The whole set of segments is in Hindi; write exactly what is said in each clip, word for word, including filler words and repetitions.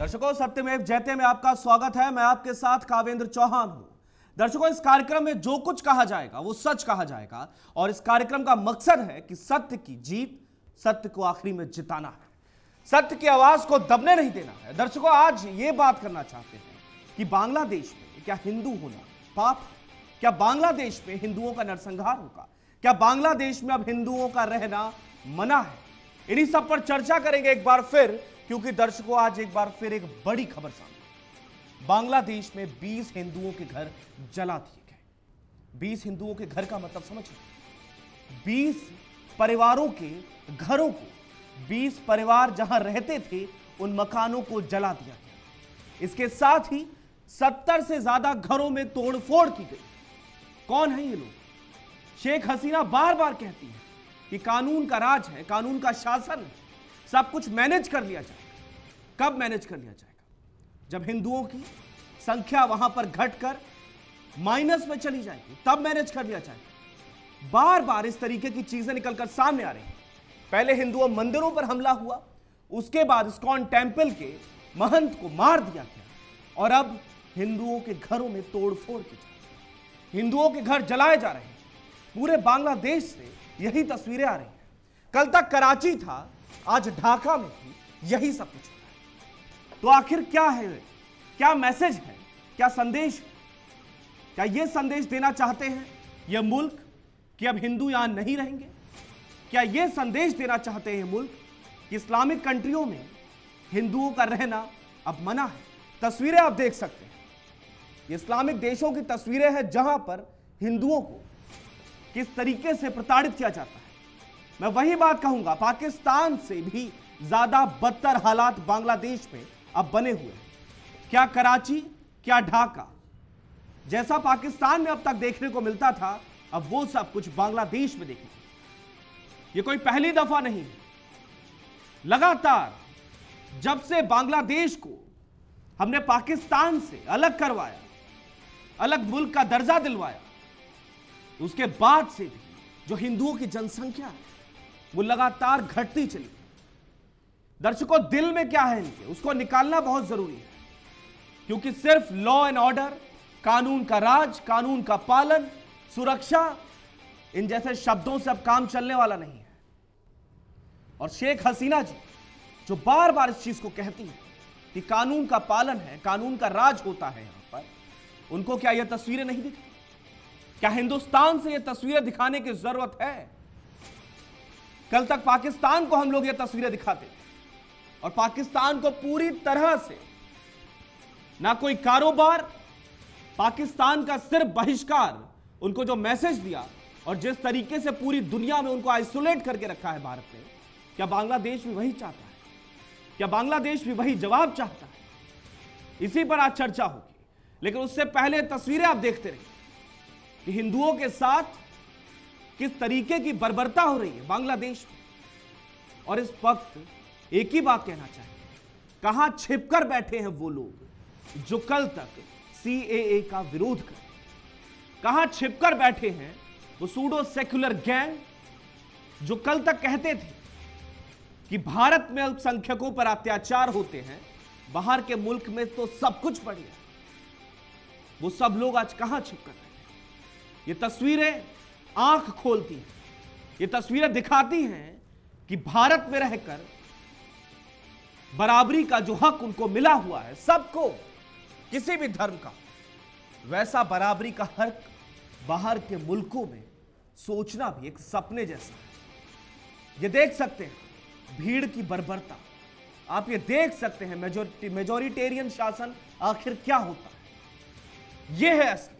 दर्शकों, सत्यमेव जयते में आपका स्वागत है। मैं आपके साथ कावेंद्र चौहान हूं। दर्शकों, इस कार्यक्रम में जो कुछ कहा जाएगा वो सच कहा जाएगा और इस कार्यक्रम का मकसद है कि सत्य की जीत, सत्य को आखिरी में जिताना है, सत्य की आवाज को दबने नहीं देना है। दर्शकों, आज ये बात करना चाहते हैं कि बांग्लादेश में क्या हिंदू होना पाप है? क्या बांग्लादेश में हिंदुओं का नरसंहार होगा? क्या बांग्लादेश में अब हिंदुओं का रहना मना है? इन्हीं सब पर चर्चा करेंगे एक बार फिर, क्योंकि दर्शकों आज एक बार फिर एक बड़ी खबर सामने। बांग्लादेश में बीस हिंदुओं के घर जला दिए गए। बीस हिंदुओं के घर का मतलब समझिए, बीस परिवारों के घरों को, बीस परिवार जहां रहते थे उन मकानों को जला दिया गया। इसके साथ ही सत्तर से ज्यादा घरों में तोड़फोड़ की गई। कौन है ये लोग? शेख हसीना बार बार कहती है कि कानून का राज है, कानून का शासन है, सब कुछ मैनेज कर लिया जाएगा। कब मैनेज कर लिया जाएगा? जब हिंदुओं की संख्या वहां पर घटकर माइनस में चली जाएगी, तब मैनेज कर लिया जाएगा। बार बार इस तरीके की चीजें निकलकर सामने आ रही हैं। पहले हिंदुओं मंदिरों पर हमला हुआ, उसके बाद इस्कॉन टेंपल के महंत को मार दिया गया और अब हिंदुओं के घरों में तोड़फोड़ की जा रही है। हिंदुओं के घर जलाए जा रहे हैं। पूरे बांग्लादेश से यही तस्वीरें आ रही हैं। कल तक कराची था, आज ढाका में भी यही सब कुछ हो रहा है। तो आखिर क्या है, क्या मैसेज है, क्या संदेश है? क्या यह संदेश देना चाहते हैं यह मुल्क कि अब हिंदू यहां नहीं रहेंगे? क्या यह संदेश देना चाहते हैं मुल्क कि इस्लामिक कंट्रियों में हिंदुओं का रहना अब मना है? तस्वीरें आप देख सकते हैं, ये इस्लामिक देशों की तस्वीरें हैं जहां पर हिंदुओं को किस तरीके से प्रताड़ित किया जाता है। मैं वही बात कहूंगा, पाकिस्तान से भी ज्यादा बदतर हालात बांग्लादेश में अब बने हुए हैं। क्या कराची, क्या ढाका, जैसा पाकिस्तान में अब तक देखने को मिलता था, अब वो सब कुछ बांग्लादेश में देखने को। ये कोई पहली दफा नहीं है। लगातार जब से बांग्लादेश को हमने पाकिस्तान से अलग करवाया, अलग मुल्क का दर्जा दिलवाया, उसके बाद से भी जो हिंदुओं की जनसंख्या है वो लगातार घटती चली। दर्शकों, दिल में क्या है इनके, उसको निकालना बहुत जरूरी है, क्योंकि सिर्फ लॉ एंड ऑर्डर, कानून का राज, कानून का पालन, सुरक्षा, इन जैसे शब्दों से अब काम चलने वाला नहीं है। और शेख हसीना जी जो बार बार इस चीज को कहती है कि कानून का पालन है, कानून का राज होता है यहां पर, उनको क्या यह तस्वीरें नहीं दिखती? क्या हिंदुस्तान से यह तस्वीरें दिखाने की जरूरत है? कल तक पाकिस्तान को हम लोग ये तस्वीरें दिखाते थे और पाकिस्तान को पूरी तरह से ना कोई कारोबार, पाकिस्तान का सिर्फ बहिष्कार, उनको जो मैसेज दिया और जिस तरीके से पूरी दुनिया में उनको आइसोलेट करके रखा है भारत ने, क्या बांग्लादेश भी वही चाहता है? क्या बांग्लादेश भी वही जवाब चाहता है? इसी पर आज चर्चा होगी, लेकिन उससे पहले तस्वीरें आप देखते रहिए कि हिंदुओं के साथ किस तरीके की बर्बरता हो रही है बांग्लादेश में। और इस वक्त एक ही बात कहना चाहिए, कहां छिपकर बैठे हैं वो लोग जो कल तक सीएए का विरोध कर, कहां छिपकर बैठे हैं वो सूडो सेक्युलर गैंग जो कल तक कहते थे कि भारत में अल्पसंख्यकों पर अत्याचार होते हैं, बाहर के मुल्क में तो सब कुछ बढ़िया। वो सब लोग आज कहां छिपकर बैठे? ये तस्वीरें आंख खोलती हैं, ये तस्वीरें दिखाती हैं कि भारत में रहकर बराबरी का जो हक उनको मिला हुआ है, सबको, किसी भी धर्म का, वैसा बराबरी का हक बाहर के मुल्कों में सोचना भी एक सपने जैसा है। ये देख सकते हैं भीड़ की बर्बरता, आप ये देख सकते हैं मेजोरिटी मेजोरिटेरियन शासन आखिर क्या होता है। यह है असली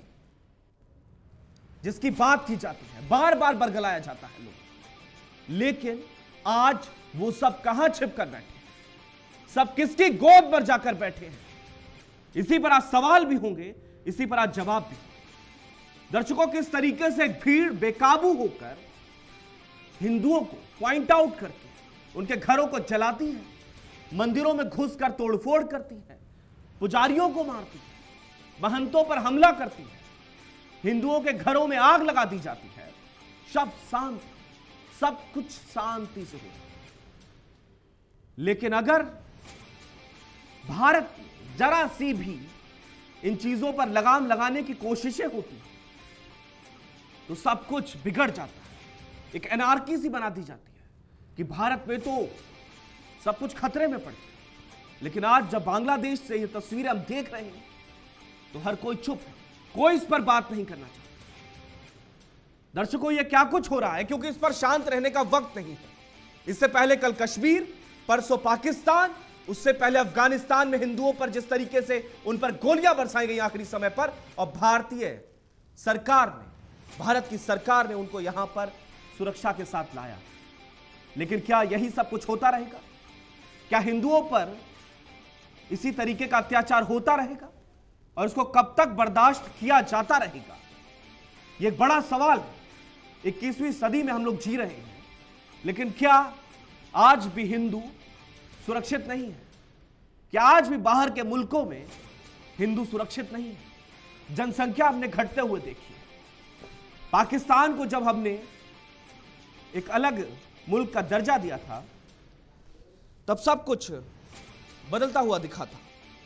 जिसकी बात की जाती है, बार बार बरगलाया जाता है लोग। लेकिन आज वो सब कहां छिपकर बैठे हैं? सब किसकी गोद पर जाकर बैठे हैं? इसी पर आज सवाल भी होंगे, इसी पर आज जवाब भी। दर्शकों, किस तरीके से भीड़ बेकाबू होकर हिंदुओं को पॉइंट आउट करके उनके घरों को जलाती है, मंदिरों में घुसकर तोड़फोड़ करती है, पुजारियों को मारती है, महंतों पर हमला करती है, हिंदुओं के घरों में आग लगा दी जाती है। सब शांत, सब कुछ शांति से हो। लेकिन अगर भारत जरा सी भी इन चीजों पर लगाम लगाने की कोशिशें होती हैं तो सब कुछ बिगड़ जाता है, एक एनार्की सी बना दी जाती है कि भारत में तो सब कुछ खतरे में पड़ गया। लेकिन आज जब बांग्लादेश से ये तस्वीरें हम देख रहे हैं तो हर कोई चुप है, कोई इस पर बात नहीं करना चाहता। दर्शकों, ये क्या कुछ हो रहा है, क्योंकि इस पर शांत रहने का वक्त नहीं है। इससे पहले कल कश्मीर, परसों पाकिस्तान, उससे पहले अफगानिस्तान में हिंदुओं पर जिस तरीके से उन पर गोलियां बरसाई गई आखिरी समय पर, और भारतीय सरकार ने, भारत की सरकार ने उनको यहां पर सुरक्षा के साथ लाया। लेकिन क्या यही सब कुछ होता रहेगा? क्या हिंदुओं पर इसी तरीके का अत्याचार होता रहेगा और इसको कब तक बर्दाश्त किया जाता रहेगा? यह एक बड़ा सवाल है। इक्कीसवीं सदी में हम लोग जी रहे हैं, लेकिन क्या आज भी हिंदू सुरक्षित नहीं है? क्या आज भी बाहर के मुल्कों में हिंदू सुरक्षित नहीं है? जनसंख्या हमने घटते हुए देखी है। पाकिस्तान को जब हमने एक अलग मुल्क का दर्जा दिया था तब सब कुछ बदलता हुआ दिखा था,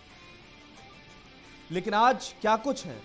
लेकिन आज क्या कुछ है?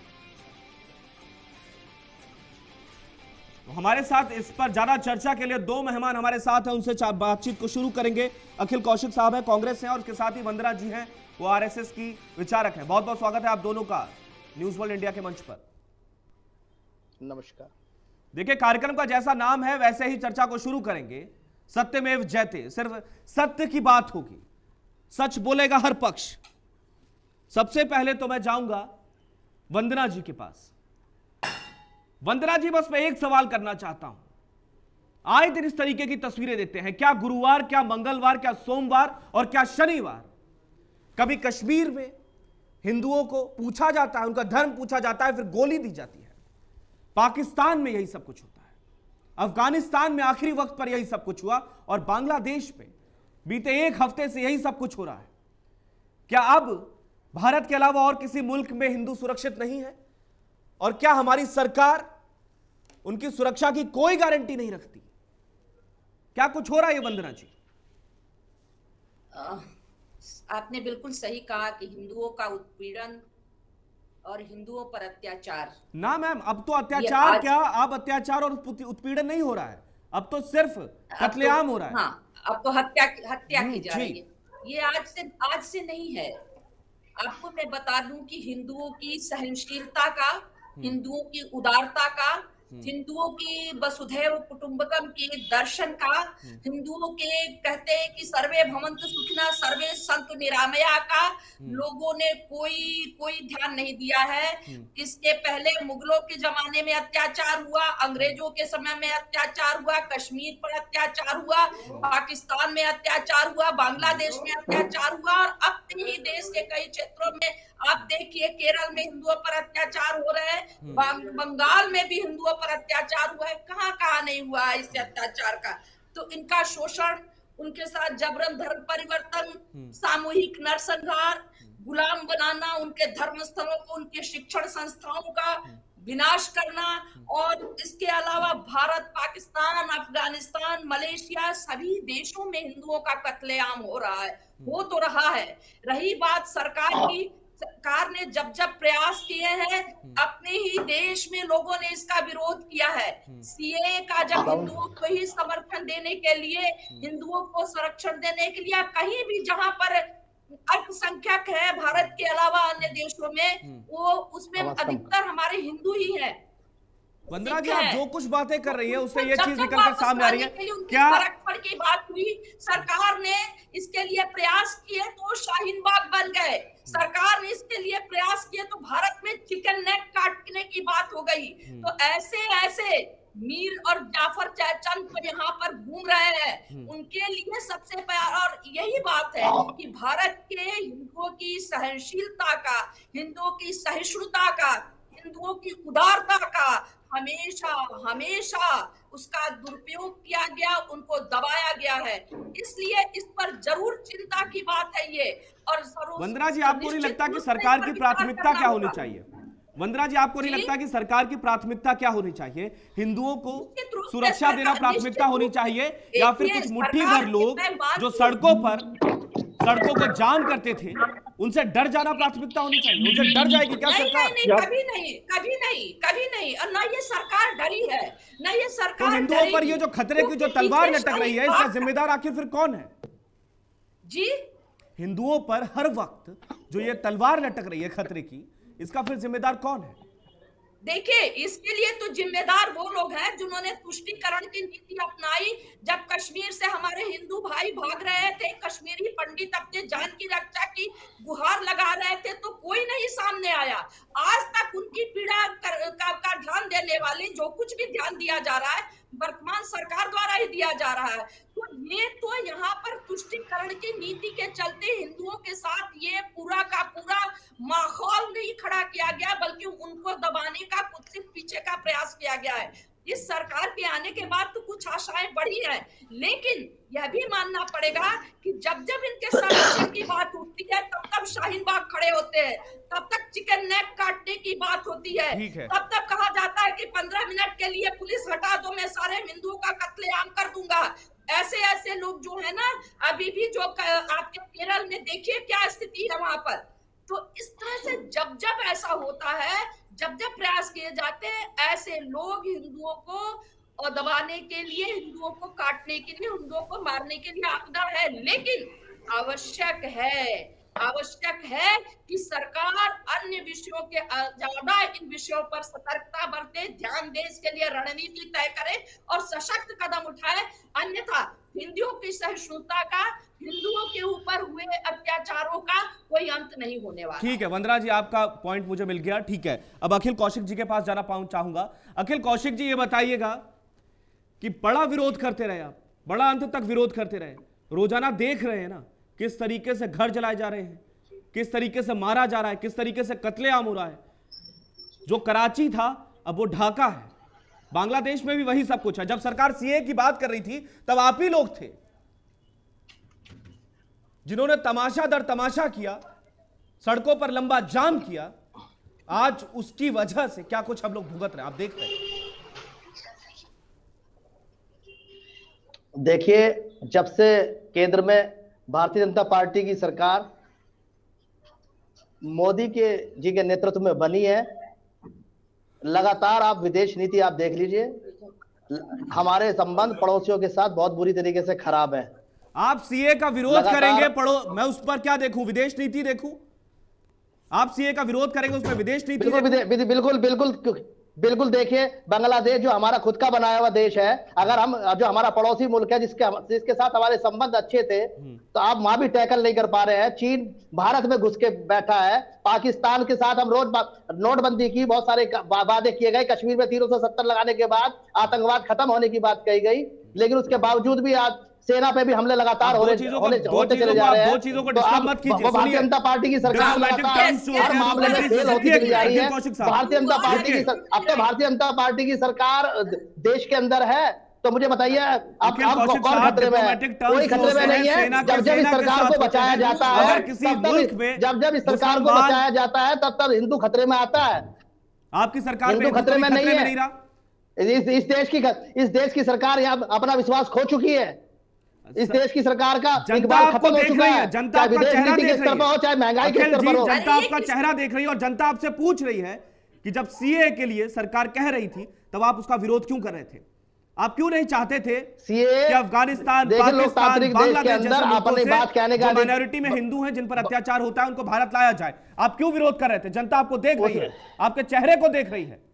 तो हमारे साथ इस पर ज्यादा चर्चा के लिए दो मेहमान हमारे साथ हैं, उनसे बातचीत को शुरू करेंगे। अखिल कौशिक साहब हैं, कांग्रेस से हैं, और उसके साथ ही वंदना जी हैं, वो आरएसएस की विचारक हैं। बहुत बहुत स्वागत है आप दोनों का न्यूज वर्ल्ड इंडिया के मंच पर। नमस्कार। देखिए, कार्यक्रम का जैसा नाम है वैसे ही चर्चा को शुरू करेंगे। सत्यमेव जयते, सिर्फ सत्य की बात होगी, सच बोलेगा हर पक्ष। सबसे पहले तो मैं जाऊंगा वंदना जी के पास। वंदना जी, बस मैं एक सवाल करना चाहता हूं। आए दिन इस तरीके की तस्वीरें देते हैं, क्या गुरुवार, क्या मंगलवार, क्या सोमवार और क्या शनिवार कभी कश्मीर में हिंदुओं को पूछा जाता है, उनका धर्म पूछा जाता है, फिर गोली दी जाती है। पाकिस्तान में यही सब कुछ होता है, अफगानिस्तान में आखिरी वक्त पर यही सब कुछ हुआ, और बांग्लादेश में बीते एक हफ्ते से यही सब कुछ हो रहा है। क्या अब भारत के अलावा और किसी मुल्क में हिंदू सुरक्षित नहीं है? और क्या हमारी सरकार उनकी सुरक्षा की कोई गारंटी नहीं रखती? क्या कुछ हो रहा है वंदना जी? आ, आपने बिल्कुल सही कहा कि हिंदुओं का उत्पीड़न और हिंदुओं पर अत्याचार। ना मैम, अब तो अत्याचार क्या, अब अत्याचार और उत्पीड़न नहीं हो रहा है, अब तो सिर्फ कत्लेआम हो रहा है। हाँ, अब तो हत्या हत्या की जा रही है। ये आज से आज से नहीं है। आपको मैं बता दूं कि हिंदुओं की सहनशीलता का, हिंदुओं की उदारता का, हिंदुओं की वसुधैव कुटुंबकम के दर्शन का, हिंदुओं के कहते हैं कि सर्वे भवन्तु सुखिनः सर्वे सन्तु निरामया का लोगों ने कोई कोई ध्यान नहीं दिया है। इसके पहले मुगलों के जमाने में अत्याचार हुआ, अंग्रेजों के समय में अत्याचार हुआ, कश्मीर पर अत्याचार हुआ, पाकिस्तान में अत्याचार हुआ, बांग्लादेश में अत्याचार हुआ, और अब ही देश के कई क्षेत्रों में आप देखिए, केरल में हिंदुओं पर अत्याचार हो रहे हैं, बंगाल में भी हिंदुओं पर अत्याचार हुआ है। कहाँ कहाँ नहीं हुआ है इससे अत्याचार का? तो इनका शोषण, उनके साथ जबरन धर्म परिवर्तन, सामूहिक नरसंहार, गुलाम बनाना, उनके धर्म स्थलों को, उनके शिक्षण संस्थाओं का विनाश करना, और इसके अलावा भारत, पाकिस्तान, अफगानिस्तान, मलेशिया, सभी देशों में हिंदुओं का कत्लेआम हो रहा है, हो तो रहा है। रही बात सरकार की, सरकार ने जब जब प्रयास किए हैं, अपने ही देश में लोगों ने इसका विरोध किया है। सीएए का जब हिंदुओं को ही समर्थन देने के लिए, हिंदुओं को संरक्षण देने के लिए, कहीं भी जहां पर अल्पसंख्यक है भारत के अलावा अन्य देशों में, वो उसमें अधिकतर हमारे हिंदू ही हैं। वंदना जी, आप जो कुछ बातें कर रही है उससे ये चीज निकल कर सामने आ रही है। क्या की बात हुई, सरकार ने इसके लिए प्रयास किए तो शाहीन बाग बन गए, सरकार ने इसके लिए प्रयास किए तो भारत में चिकन नेक काटने की बात हो गई। तो ऐसे ऐसे मीर और जाफर चंद तो यहाँ पर घूम रहे हैं, उनके लिए सबसे प्यार, और यही बात है कि भारत के हिंदुओं की सहनशीलता का, हिंदुओं की सहिष्णुता का, हिंदुओं की उदारता का हमेशा हमेशा उसका दुरुपयोग किया गया, उनको दबाया गया है। इसलिए इस पर जरूर चिंता की बात है ये। और वंदना जी, आपको नहीं लगता कि सरकार की प्राथमिकता क्या होनी चाहिए? वंदना जी, आपको नहीं लगता कि सरकार की प्राथमिकता क्या होनी चाहिए? हिंदुओं को सुरक्षा देना प्राथमिकता होनी चाहिए, या फिर कुछ मुट्ठी भर लोग जो सड़कों पर सड़कों को जाम करते थे, उनसे डर जाना प्राथमिकता होनी चाहिए। उनसे डर जाएगी क्या नहीं, सरकार? नहीं, नहीं, कभी नहीं, कभी नहीं, कभी नहीं। और ना ये सरकार डरी है, ना ये सरकार तो हिंदुओं पर ये जो खतरे की जो तलवार लटक रही है, इसका जिम्मेदार आखिर फिर कौन है जी? हिंदुओं पर हर वक्त जो ये तलवार लटक रही है खतरे की, इसका फिर जिम्मेदार कौन है? देखिए, इसके लिए तो जिम्मेदार वो लोग हैं जिन्होंने तुष्टीकरण की नीति अपनाई। जब कश्मीर से हमारे हिंदू भाई भाग रहे थे, कश्मीरी पंडित अपने जान की रक्षा की गुहार लगा रहे थे, तो कोई नहीं सामने आया। आज तक उनकी पीड़ा का, का, का ध्यान देने वाले, जो कुछ भी ध्यान दिया जा रहा है वर्तमान सरकार द्वारा ही दिया जा रहा है। तो ये तो यहाँ पर तुष्टीकरण की नीति के चलते हिंदुओं के साथ ये पूरा का पूरा माहौल नहीं खड़ा किया गया, बल्कि उनको दबाने का, कुछ पीछे का प्रयास किया गया है। इस सरकार के आने के बाद तो कुछ आशाएं बढ़ी हैं, लेकिन यह भी मानना पड़ेगा कि जब जब इनके संरक्षण की बात उठती है, तब तब शाहीन बाग खड़े होते हैं, तब तक चिकन नेक काटने की बात होती है, है। तब तक कहा जाता है कि पंद्रह मिनट के लिए पुलिस हटा दो, मैं सारे हिंदुओं का कत्लेआम कर दूंगा। ऐसे ऐसे लोग जो है ना, अभी भी जो आपके केरल में देखिए क्या स्थिति है वहां पर। तो इस तरह से जब जब ऐसा होता है, जब जब प्रयास किए जाते हैं, ऐसे लोग हिंदुओं को दबाने के लिए, हिंदुओं को काटने के लिए, हिंदुओं को मारने के लिए आपदा है। लेकिन आवश्यक है आवश्यक है कि सरकार अन्य विषयों के ज्यादा इन विषयों पर सतर्कता बरते, ध्यान दे, इसके लिए रणनीति तय करे और सशक्त कदम उठाए। अन्यथा हिंदुओं की सहिष्णुता का, हिंदुओं के ऊपर हुए अत्याचारों का कोई अंत नहीं होने वाला। ठीक है वंदना जी, आपका पॉइंट मुझे मिल गया। ठीक है, अब अखिल कौशिक जी के पास जाना पाऊं चाहूंगा। अखिल कौशिक जी, ये बताइएगा कि बड़ा विरोध करते रहे आप, बड़ा अंत तक विरोध करते रहे, रोजाना देख रहे हैं ना किस तरीके से घर जलाए जा रहे हैं, किस तरीके से मारा जा रहा है, किस तरीके से कत्लेआम हो रहा है। जो कराची था अब वो ढाका है, बांग्लादेश में भी वही सब कुछ है। जब सरकार सीए की बात कर रही थी तब आप ही लोग थे जिन्होंने तमाशा दर तमाशा किया, सड़कों पर लंबा जाम किया। आज उसकी वजह से क्या कुछ हम लोग भुगत रहे हैं, आप देख रहे हैं। देखिए, जब से केंद्र में भारतीय जनता पार्टी की सरकार मोदी के जी के नेतृत्व में बनी है, लगातार आप विदेश नीति आप देख लीजिए, हमारे संबंध पड़ोसियों के साथ बहुत बुरी तरीके से खराब है। आप सीए का विरोध करेंगे, पढ़ो, मैं उस पर क्या देखूं, विदेश नीति देखूं? आप सीए का विरोध करेंगे, उसमें विदेश नीति बिल्कुल बिल्कुल बिल्कुल बिल्कुल बिल्कुल देखिए, बांग्लादेश जो हमारा खुद का बनाया हुआ देश है, अगर हम जो हमारा पड़ोसी मुल्क है जिसके जिसके साथ हमारे संबंध अच्छे थे, तो आप वहां भी टैकल नहीं कर पा रहे हैं। चीन भारत में घुस के बैठा है, पाकिस्तान के साथ हम रोज नोटबंदी की, बहुत सारे वादे किए गए, कश्मीर में तीन सौ सत्तर लगाने के बाद आतंकवाद खत्म होने की बात कही गई, लेकिन उसके बावजूद भी आज सेना पे भी हमले लगातार हो रहे होते चले जा रहे हैं। दो चीजों को डिस्टर्ब मत कीजिए। भारतीय जनता पार्टी की सरकार हर मामले में फेल होती चली जा रही है। भारतीय जनता पार्टी की अब तो भारतीय जनता पार्टी की सरकार देश के अंदर है, तो मुझे बताइए आप कौन खतरे में है? कोई खतरे में नहीं है। जब जब इस सरकार को बचाया जाता है, जब जब इस सरकार को बचाया जाता है, तब तब हिंदू खतरे में आता है। आपकी सरकार हिंदू खतरे में नहीं है। इस देश की इस देश की सरकार यहाँ अपना विश्वास खो चुकी है। इस देश की सरकार का जनता खत्म हो चुका है। जनता आपका चेहरा देख रही है, चाहे महंगाई के स्तर पर हो, जनता आपका चेहरा देख रही है और जनता आपसे पूछ रही है कि जब सीए के लिए सरकार कह रही थी तब आप उसका विरोध क्यों कर रहे थे? आप क्यों नहीं चाहते थे सीए कि अफगानिस्तान, पाकिस्तान, बांग्लादेश जैसे मुल्कों से जो माइनॉरिटी में हिंदू हैं, जिन पर अत्याचार होता है, उनको भारत लाया जाए? आप क्यों विरोध कर रहे थे? जनता आपको देख रही है, आपके चेहरे को देख रही है।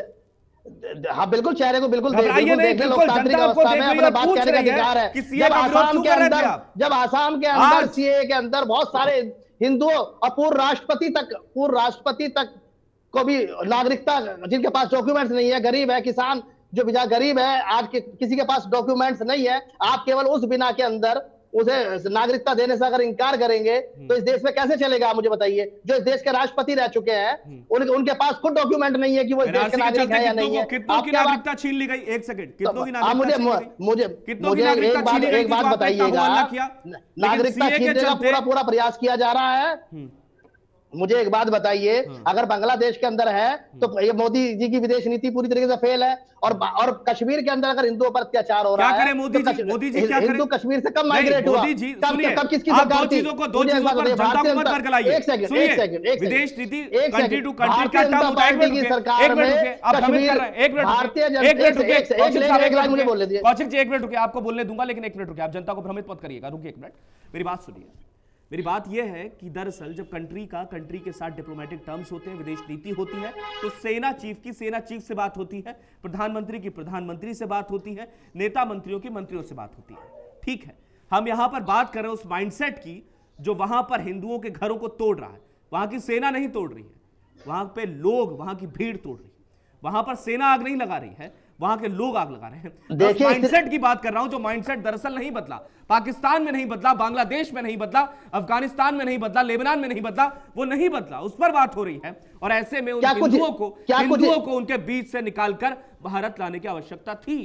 हाँ बिल्कुल, चेहरे को बिल्कुल घबराइए नहीं, बिल्कुल जनता आपको देख रही है, पूछ रही है कि सीए का विरोध क्यों कर रहे थे आप? जब आसाम के अंदर सीए के अंदर बहुत सारे हिंदुओं और पूर्व राष्ट्रपति तक पूर्व राष्ट्रपति तक को भी नागरिकता, जिनके पास डॉक्यूमेंट्स नहीं है, गरीब है, किसान जो बेचारा गरीब है, आज के किसी के पास डॉक्यूमेंट्स नहीं है, आप केवल उस बिना के अंदर उसे नागरिकता देने से अगर इंकार करेंगे तो इस देश में कैसे चलेगा? आप मुझे बताइए। जो इस देश के राष्ट्रपति रह चुके हैं, उन, उनके पास खुद डॉक्यूमेंट नहीं है कि वो इस देश के नागरिक है या नहीं है। कितनों की नागरिकता छीन ली गई? एक सेकंड, कितनों की नागरिकता मुझे मुझे कितनों की नागरिकता छीन ली गई? एक बात बताइएगा, नागरिकता छीनने का पूरा पूरा प्रयास किया जा रहा है। मुझे एक बात बताइए, अगर बांग्लादेश के अंदर है तो ये मोदी जी की विदेश नीति पूरी तरीके से फेल है, और और कश्मीर के अंदर अगर हिंदुओं पर अत्याचार हो रहा है, क्या करें मोदी जी? मोदी जी क्या करें? हिंदू कश्मीर से कब माइग्रेट हुआ? मोदी जी कब सुनिए, कब किसकी आप सरकार दो थी? चीजों को दो चीजों पर जनता को मत बरगलाइए। एक सेकंड, एक सेकंड, एक विदेश नीति एक कंट्री टू कंट्री भारतीय का टर्म होता है। एक जनता मिनट पार्टी की रुकिए, सरकार एक मिनट में रुकिए, आप भ्रमित कर रहे हैं। एक मिनट भारतीय रुकिए, जनता एक मिनट रुकिए, एक कौशिक साहब एक मिनट मुझे बोलने रुकिए, दीजिए। कौशिक जी एक मिनट रुकिए, आपको बोलने दूंगा लेकिन एक मिनट रुकिए, आप जनता को भ्रमित मत करिएगा, रुकिए एक मिनट, मेरी बात सुनिए। मेरी बात यह है कि दरअसल जब कंट्री का कंट्री के साथ डिप्लोमेटिक टर्म्स होते हैं, विदेश नीति होती है, तो सेना चीफ की सेना चीफ से बात होती है, प्रधानमंत्री की प्रधानमंत्री से बात होती है, नेता मंत्रियों की मंत्रियों से बात होती है। ठीक है, हम यहां पर बात कर रहे हैं उस माइंडसेट की जो वहां पर हिंदुओं के घरों को तोड़ रहा है। वहां की सेना नहीं तोड़ रही है, वहां पे लोग, वहां की भीड़ तोड़ रही है। वहां पर सेना आग नहीं लगा रही है, वहां के लोग आग लगा रहे हैं। देखिए, माइंडसेट की बात कर रहा हूं जो माइंडसेट दरअसल नहीं बदला, पाकिस्तान में नहीं बदला, बांग्लादेश में नहीं बदला, अफगानिस्तान में नहीं बदला, लेबनान में नहीं बदला, वो नहीं बदला, उस पर बात हो रही है। और ऐसे में उन हिंदुओं को हिंदुओं को उनके बीच से निकालकर भारत लाने की आवश्यकता थी,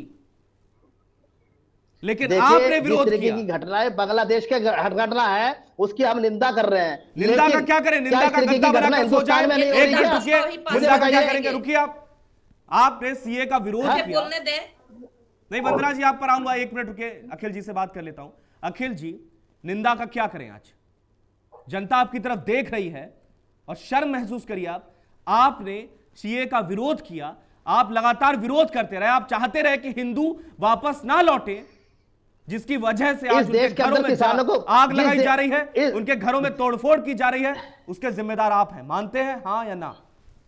लेकिन आपने विरोध किया। की घटनाएं बांग्लादेश के घटना है, उसकी हम निंदा कर रहे हैं। निंदा का क्या करें? निंदा का गद्दा बनाकर सो जाए। एक मिनट रुकिए, निंदा का क्या करेंगे? रुकिए, आप आपने सीए का विरोध किया। बोलने दे। नहीं वंदना जी, आप पर आऊंगा, एक मिनट रुकिए, अखिल जी से बात कर लेता हूं। अखिल जी, निंदा का क्या करें? आज जनता आपकी तरफ देख रही है और शर्म महसूस करिए। आप आपने सीए का विरोध किया, आप लगातार विरोध करते रहे, आप चाहते रहे कि हिंदू वापस ना लौटे, जिसकी वजह से आज उनके घरों में किसानों को आग लगाई जा रही है, उनके घरों में तोड़फोड़ की जा रही है, उसके जिम्मेदार आप हैं। मानते हैं, हां या ना?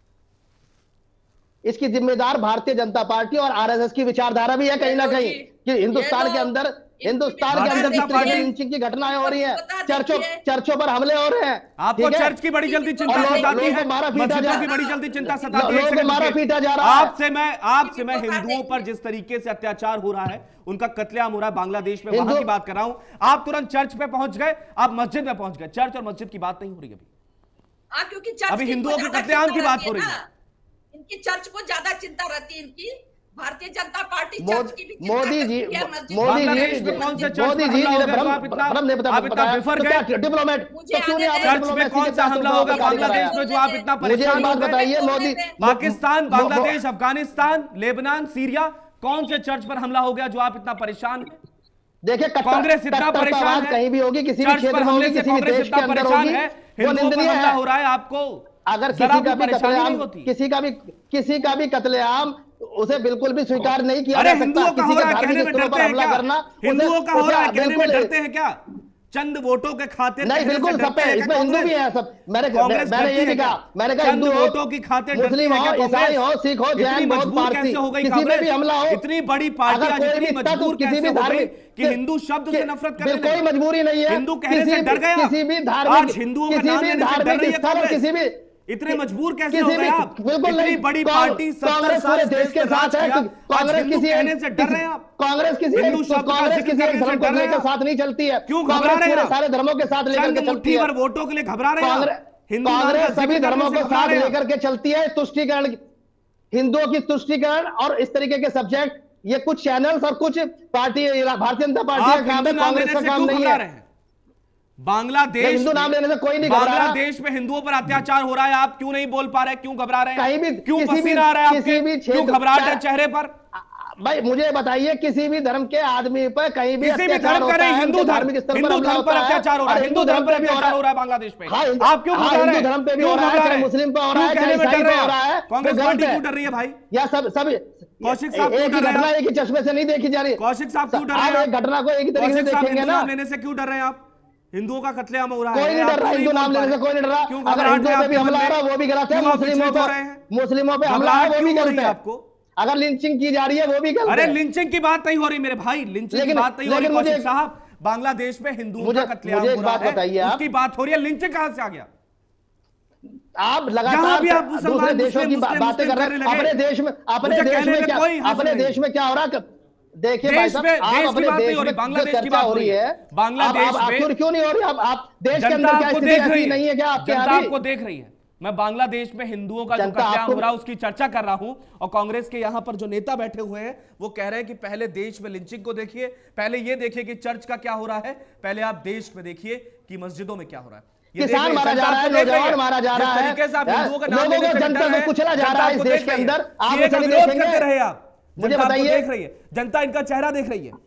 इसकी जिम्मेदार भारतीय जनता पार्टी और आरएसएस की विचारधारा भी है कहीं ना कहीं, कि हिंदुस्तान के अंदर हिंदुस्तान के अंदर जिस तरह की लिंचिंग की घटनाएं हो रही हैं, चर्चों चर्चों पर हमले हो रहे हैं। आपको चर्च की बड़ी जल्दी चिंता सताती है, मस्जिदों की बड़ी जल्दी चिंता सताती है, मारा पीटा जा रहा है। आपसे मैं आपसे मैं हिंदुओं पर जिस तरीके से अत्याचार हो रहा है, उनका कत्लेआम हो रहा है बांग्लादेश में, वहां की बात कर रहा हूं। आप तुरंत चर्च पे पहुंच गए, आप मस्जिद में पहुंच गए। चर्च और मस्जिद की बात नहीं हो रही अभी, क्योंकि अभी हिंदुओं के कत्लेआम की बात हो रही है। इनकी चर्च को ज्यादा चिंता रहती है, इनकी भारतीय जनता पार्टी चर्च की भी चिंता मोदी जी मोदी जी कौन से चर्च पे हमला होगा जो आप इतना आप इतना बिफर गए? डिप्लोमेट चर्च पे कौन सा हमला होगा बांग्लादेश में जो आप इतना परेशान हो बताइए? मोदी पाकिस्तान, बांग्लादेश, अफगानिस्तान, लेबनान, सीरिया, कौन से चर्च पर हमला हो गया जो आप इतना परेशान हैं? देखिए, कांग्रेस इतना परेशान है, कहीं भी होगी, किसी भी क्षेत्र में होगी, किसी भी देश के अंदर होगी, वो निंदनीय हमला हो रहा है। आपको अगर किसी का भी कत्लेआम किसी का भी किसी का भी कत्लेआम उसे बिल्कुल भी स्वीकार नहीं किया जा सकता। हिंदुओं का हो रहा है कहने में डरते हैं क्या? हिंदुओं का हो रहा है कहने में डरते हैं क्या? चंद वोटों के खातिर नहीं, बिल्कुल सब है, इसमें हिंदू भी है सब। मैंने मैंने ये भी कहा, मैंने कहा हिंदू वोटों की खातिर मुस्लिम हो, ईसाई हो, सिख हो, जैन हो, पारसी, किसी में भी हमला हो, इतनी बड़ी पार्टी आज इतनी मजबूर कैसे हो गई कि हिंदू शब्द से नफरत करने लगी? कोई मजबूरी नहीं है, हिंदू कहने से डर गया। किसी भी धार्मिक आज हिंदुओं का नाम लेने से डर रही है कांग्रेस। किसी भी इतने मजबूर कैसे हो गए आप? बिल्कुल इतनी बड़ी पार्टी सत्तर साल देश के साथ है। कांग्रेस किसी कहने से डर रहे हैं आप? कांग्रेस किसी हिंदू शब्द का कांग्रेस जिक्र किसी करने से धर्म डर रहे के हैं? साथ नहीं चलती है। क्यों घबरा रहे हैं? सारे धर्मों के साथ लेकर के चलती है। वोटों के लिए घबरा रहे हैं? कांग्रेस सभी धर्मों को साथ लेकर के चलती है। तुष्टीकरण, हिंदुओं की तुष्टीकरण और इस तरीके के सब्जेक्ट, ये कुछ चैनल्स और कुछ पार्टी, भारतीय जनता पार्टी का काम है, कांग्रेस का काम नहीं है। बांग्लादेश हिंदू नाम लेने से कोई नहीं घबरा। बांग्लादेश में हिंदुओं पर अत्याचार हो रहा है, आप क्यों नहीं बोल पा रहे? क्यों घबरा रहे हैं? कहीं भी क्यों पसीना आ रहा है आपके? क्यों घबराहट है चेहरे पर? भाई मुझे बताइए, किसी भी धर्म के आदमी पर कहीं भी किसी भी धर्म का नहीं, हिंदू धर्म हिंदू धर्म पर अत्याचार हो रहा है, हिंदू धर्म पर अत्याचार हो रहा है बांग्लादेश में। आप क्यों घबरा रहे हैं? धर्म पे भी हो रहा है, मुस्लिम पे हो रहा है, कहने में डर हो रहा है। कांग्रेस पार्टी क्यों डर रही है भाई? या सब सब कौशिक साहब एक ही घटना एक ही चश्मे से नहीं देखी जा रही। कौशिक साहब क्यों डर रहे हैं? घटना को एक ही तरीके से देखेंगे ना, लेने से क्यों डर रहे हैं आप? हिंदुओं का कत्लेआम हो रहा है, कोई नहीं डर रहा। हिंदू नाम लेने से कोई नहीं डर रहा। अगर हिंदुओं पे भी हमला हो रहा है वो भी गलत है, मुस्लिमों पे मुस्लिमों पे हमला है वो भी गलत है। आपको अगर लिंचिंग की जा रही है वो भी गलत है। अरे लिंचिंग की बात नहीं हो रही मेरे भाई, लिंचिंग की बात नहीं हो रही कौशिक साहब। बांग्लादेश में हिंदुओं का कत्लेआम हो रहा है, उसकी बात हो रही है। लिंचिंग कहां से आ गया? आप लगातार दूसरे देशों की बातें कर रहे हैं। अपने देश में अपने देश में क्या अपने देश में क्या हो रहा है? देखिए भाई साहब, आप अपने देश में बांग्लादेश की बात हो रही है, बांग्लादेश में क्यों नहीं हो रही? आप देश के अंदर क्या स्थिति ऐसी नहीं है क्या? आपके जनता आपको देख रही है। मैं बांग्लादेश में हिंदुओं का जो कत्लेआम हो रहा है उसकी चर्चा कर रहा हूं, और कांग्रेस के यहां पर जो नेता बैठे हुए हैं वो कह रहे हैं कि पहले देश में लिंचिंग को देखिए, पहले ये देखिए कि चर्च का क्या हो रहा है, पहले आप देश में देखिए कि मस्जिदों में क्या हो रहा है। किसान मारा जा रहा है, नौजवान मारा जा रहा है, लोगों को, जनता को कुचला जा रहा है इस देश के अंदर। आप उसे नहीं देखेंगे रहे आप, मुझे बताइए। देख रही है जनता, इनका चेहरा देख रही है।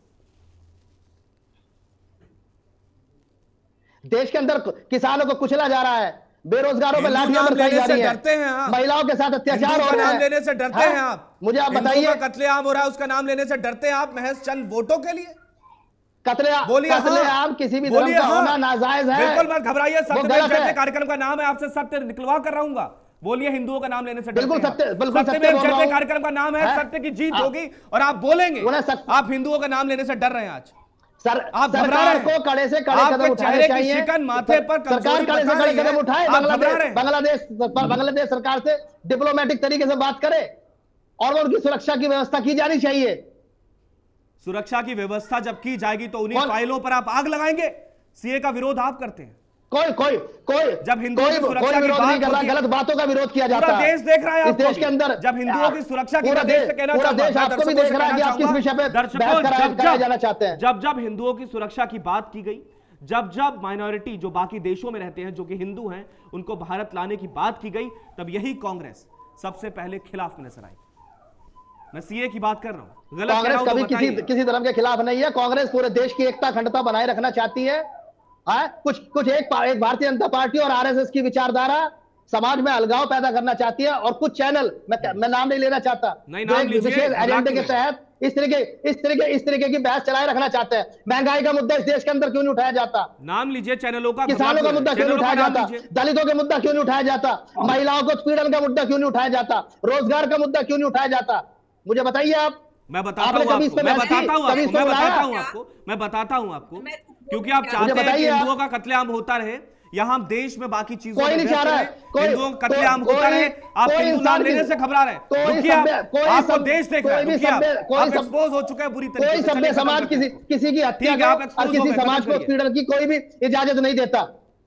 देश के अंदर किसानों को कुचला जा रहा है, बेरोजगारों पर लाठियां बरसाई जा रही है, डरते हैं आप, महिलाओं के साथ अत्याचार हो रहा है, नाम लेने से डरते हैं आप। मुझे आप बताइए, कत्लेआम हो रहा है, उसका नाम लेने से डरते हैं आप महज चंद वोटों के लिए? कत्लेआम कत्लेआम किसी भी धर्म का होना नाजायज है। बिल्कुल मत घबराइए, सत्यमेव जयते कार्यक्रम का नाम है, आपसे सत्य निकलवा कर रहूंगा। बोलिए, हिंदुओं का नाम लेने से बिल्कुल सत्य, बिल्कुल सत्यमेव जयते कार्यक्रम का नाम है, सत्य की जीत होगी और आप बोलेंगे आप हिंदुओं का नाम लेने से डर रहे हैं आज। सर, आप सरकार को कड़े से कड़े कदम उठाने चाहिए, शिकन माथे पर सरकार कड़े से कड़े कदम उठाए, बांग्लादेश बांग्लादेश बांग्लादेश सरकार से डिप्लोमेटिक तरीके से बात करे और उनकी सुरक्षा की व्यवस्था की जानी चाहिए। सुरक्षा की व्यवस्था जब की जाएगी तो उन्हीं फाइलों पर आप आग लगाएंगे। सीए का विरोध आप करते हैं, कोई कोई कोई जब हिंदुओं की सुरक्षा की बात कर रहा, गलत बातों का विरोध किया जाता है। पूरा देश देख रहा है इस देश के अंदर, जब हिंदुओं की सुरक्षा की पूरा देश पूरा देश आपको भी देख रहा है कि आप किस विषय पे बहस कराया जाना चाहते हैं। जब जब हिंदुओं की सुरक्षा की बात की गई, जब जब माइनॉरिटी जो बाकी देशों में रहते हैं जो कि हिंदू हैं उनको भारत लाने की बात की गई, तब यही कांग्रेस सबसे पहले खिलाफ में नजर आई। मैं सीए की बात कर रहा हूं, गलत कांग्रेस कभी किसी किसी धर्म के खिलाफ नहीं है। कांग्रेस पूरे देश की एकता अखंडता बनाए रखना चाहती है। हाँ, कुछ कुछ एक, एक भारतीय जनता पार्टी और आरएसएस की विचारधारा समाज में अलगाव पैदा करना चाहती है, और कुछ चैनल, मैं मैं नाम नहीं लेना चाहता, जो एक विशेष एजेंडे के तहत इस तरीके इस तरीके इस तरीके की बहस चलाए रखना चाहते हैं। महंगाई का मुद्दा इस देश के अंदर क्यों नहीं उठाया जाता? नाम लीजिए चैनलों का। किसानों का मुद्दा क्यों नहीं उठाया जाता? दलितों का मुद्दा क्यों नहीं उठाया जाता? महिलाओं को उत्पीड़न का मुद्दा क्यों नहीं उठाया जाता? रोजगार का मुद्दा क्यों नहीं उठाया जाता? मुझे बताइए आप। मैं बताता हूं आपको, मैं बताता हूं आपको, मैं बताता हूं आपको, मैं बताता हूं आपको, क्योंकि आप चाहते हैं कि हिंदुओं का कत्लेआम होता रहे, यहाँ देश में बाकी चीजों कोई नहीं चाह रहा है, हिंदुओं का कत्लेआम होता रहे, आप हिंदू नाम लेने से घबरा रहे हैं। आपको देश देख रहा है, आप एक्सपोज हो चुके हैं बुरी तरीके से। कोई सभ्य समाज किसी किसी की हत्या और किसी समाज को उत्पीड़न की कोई भी इजाजत नहीं देता।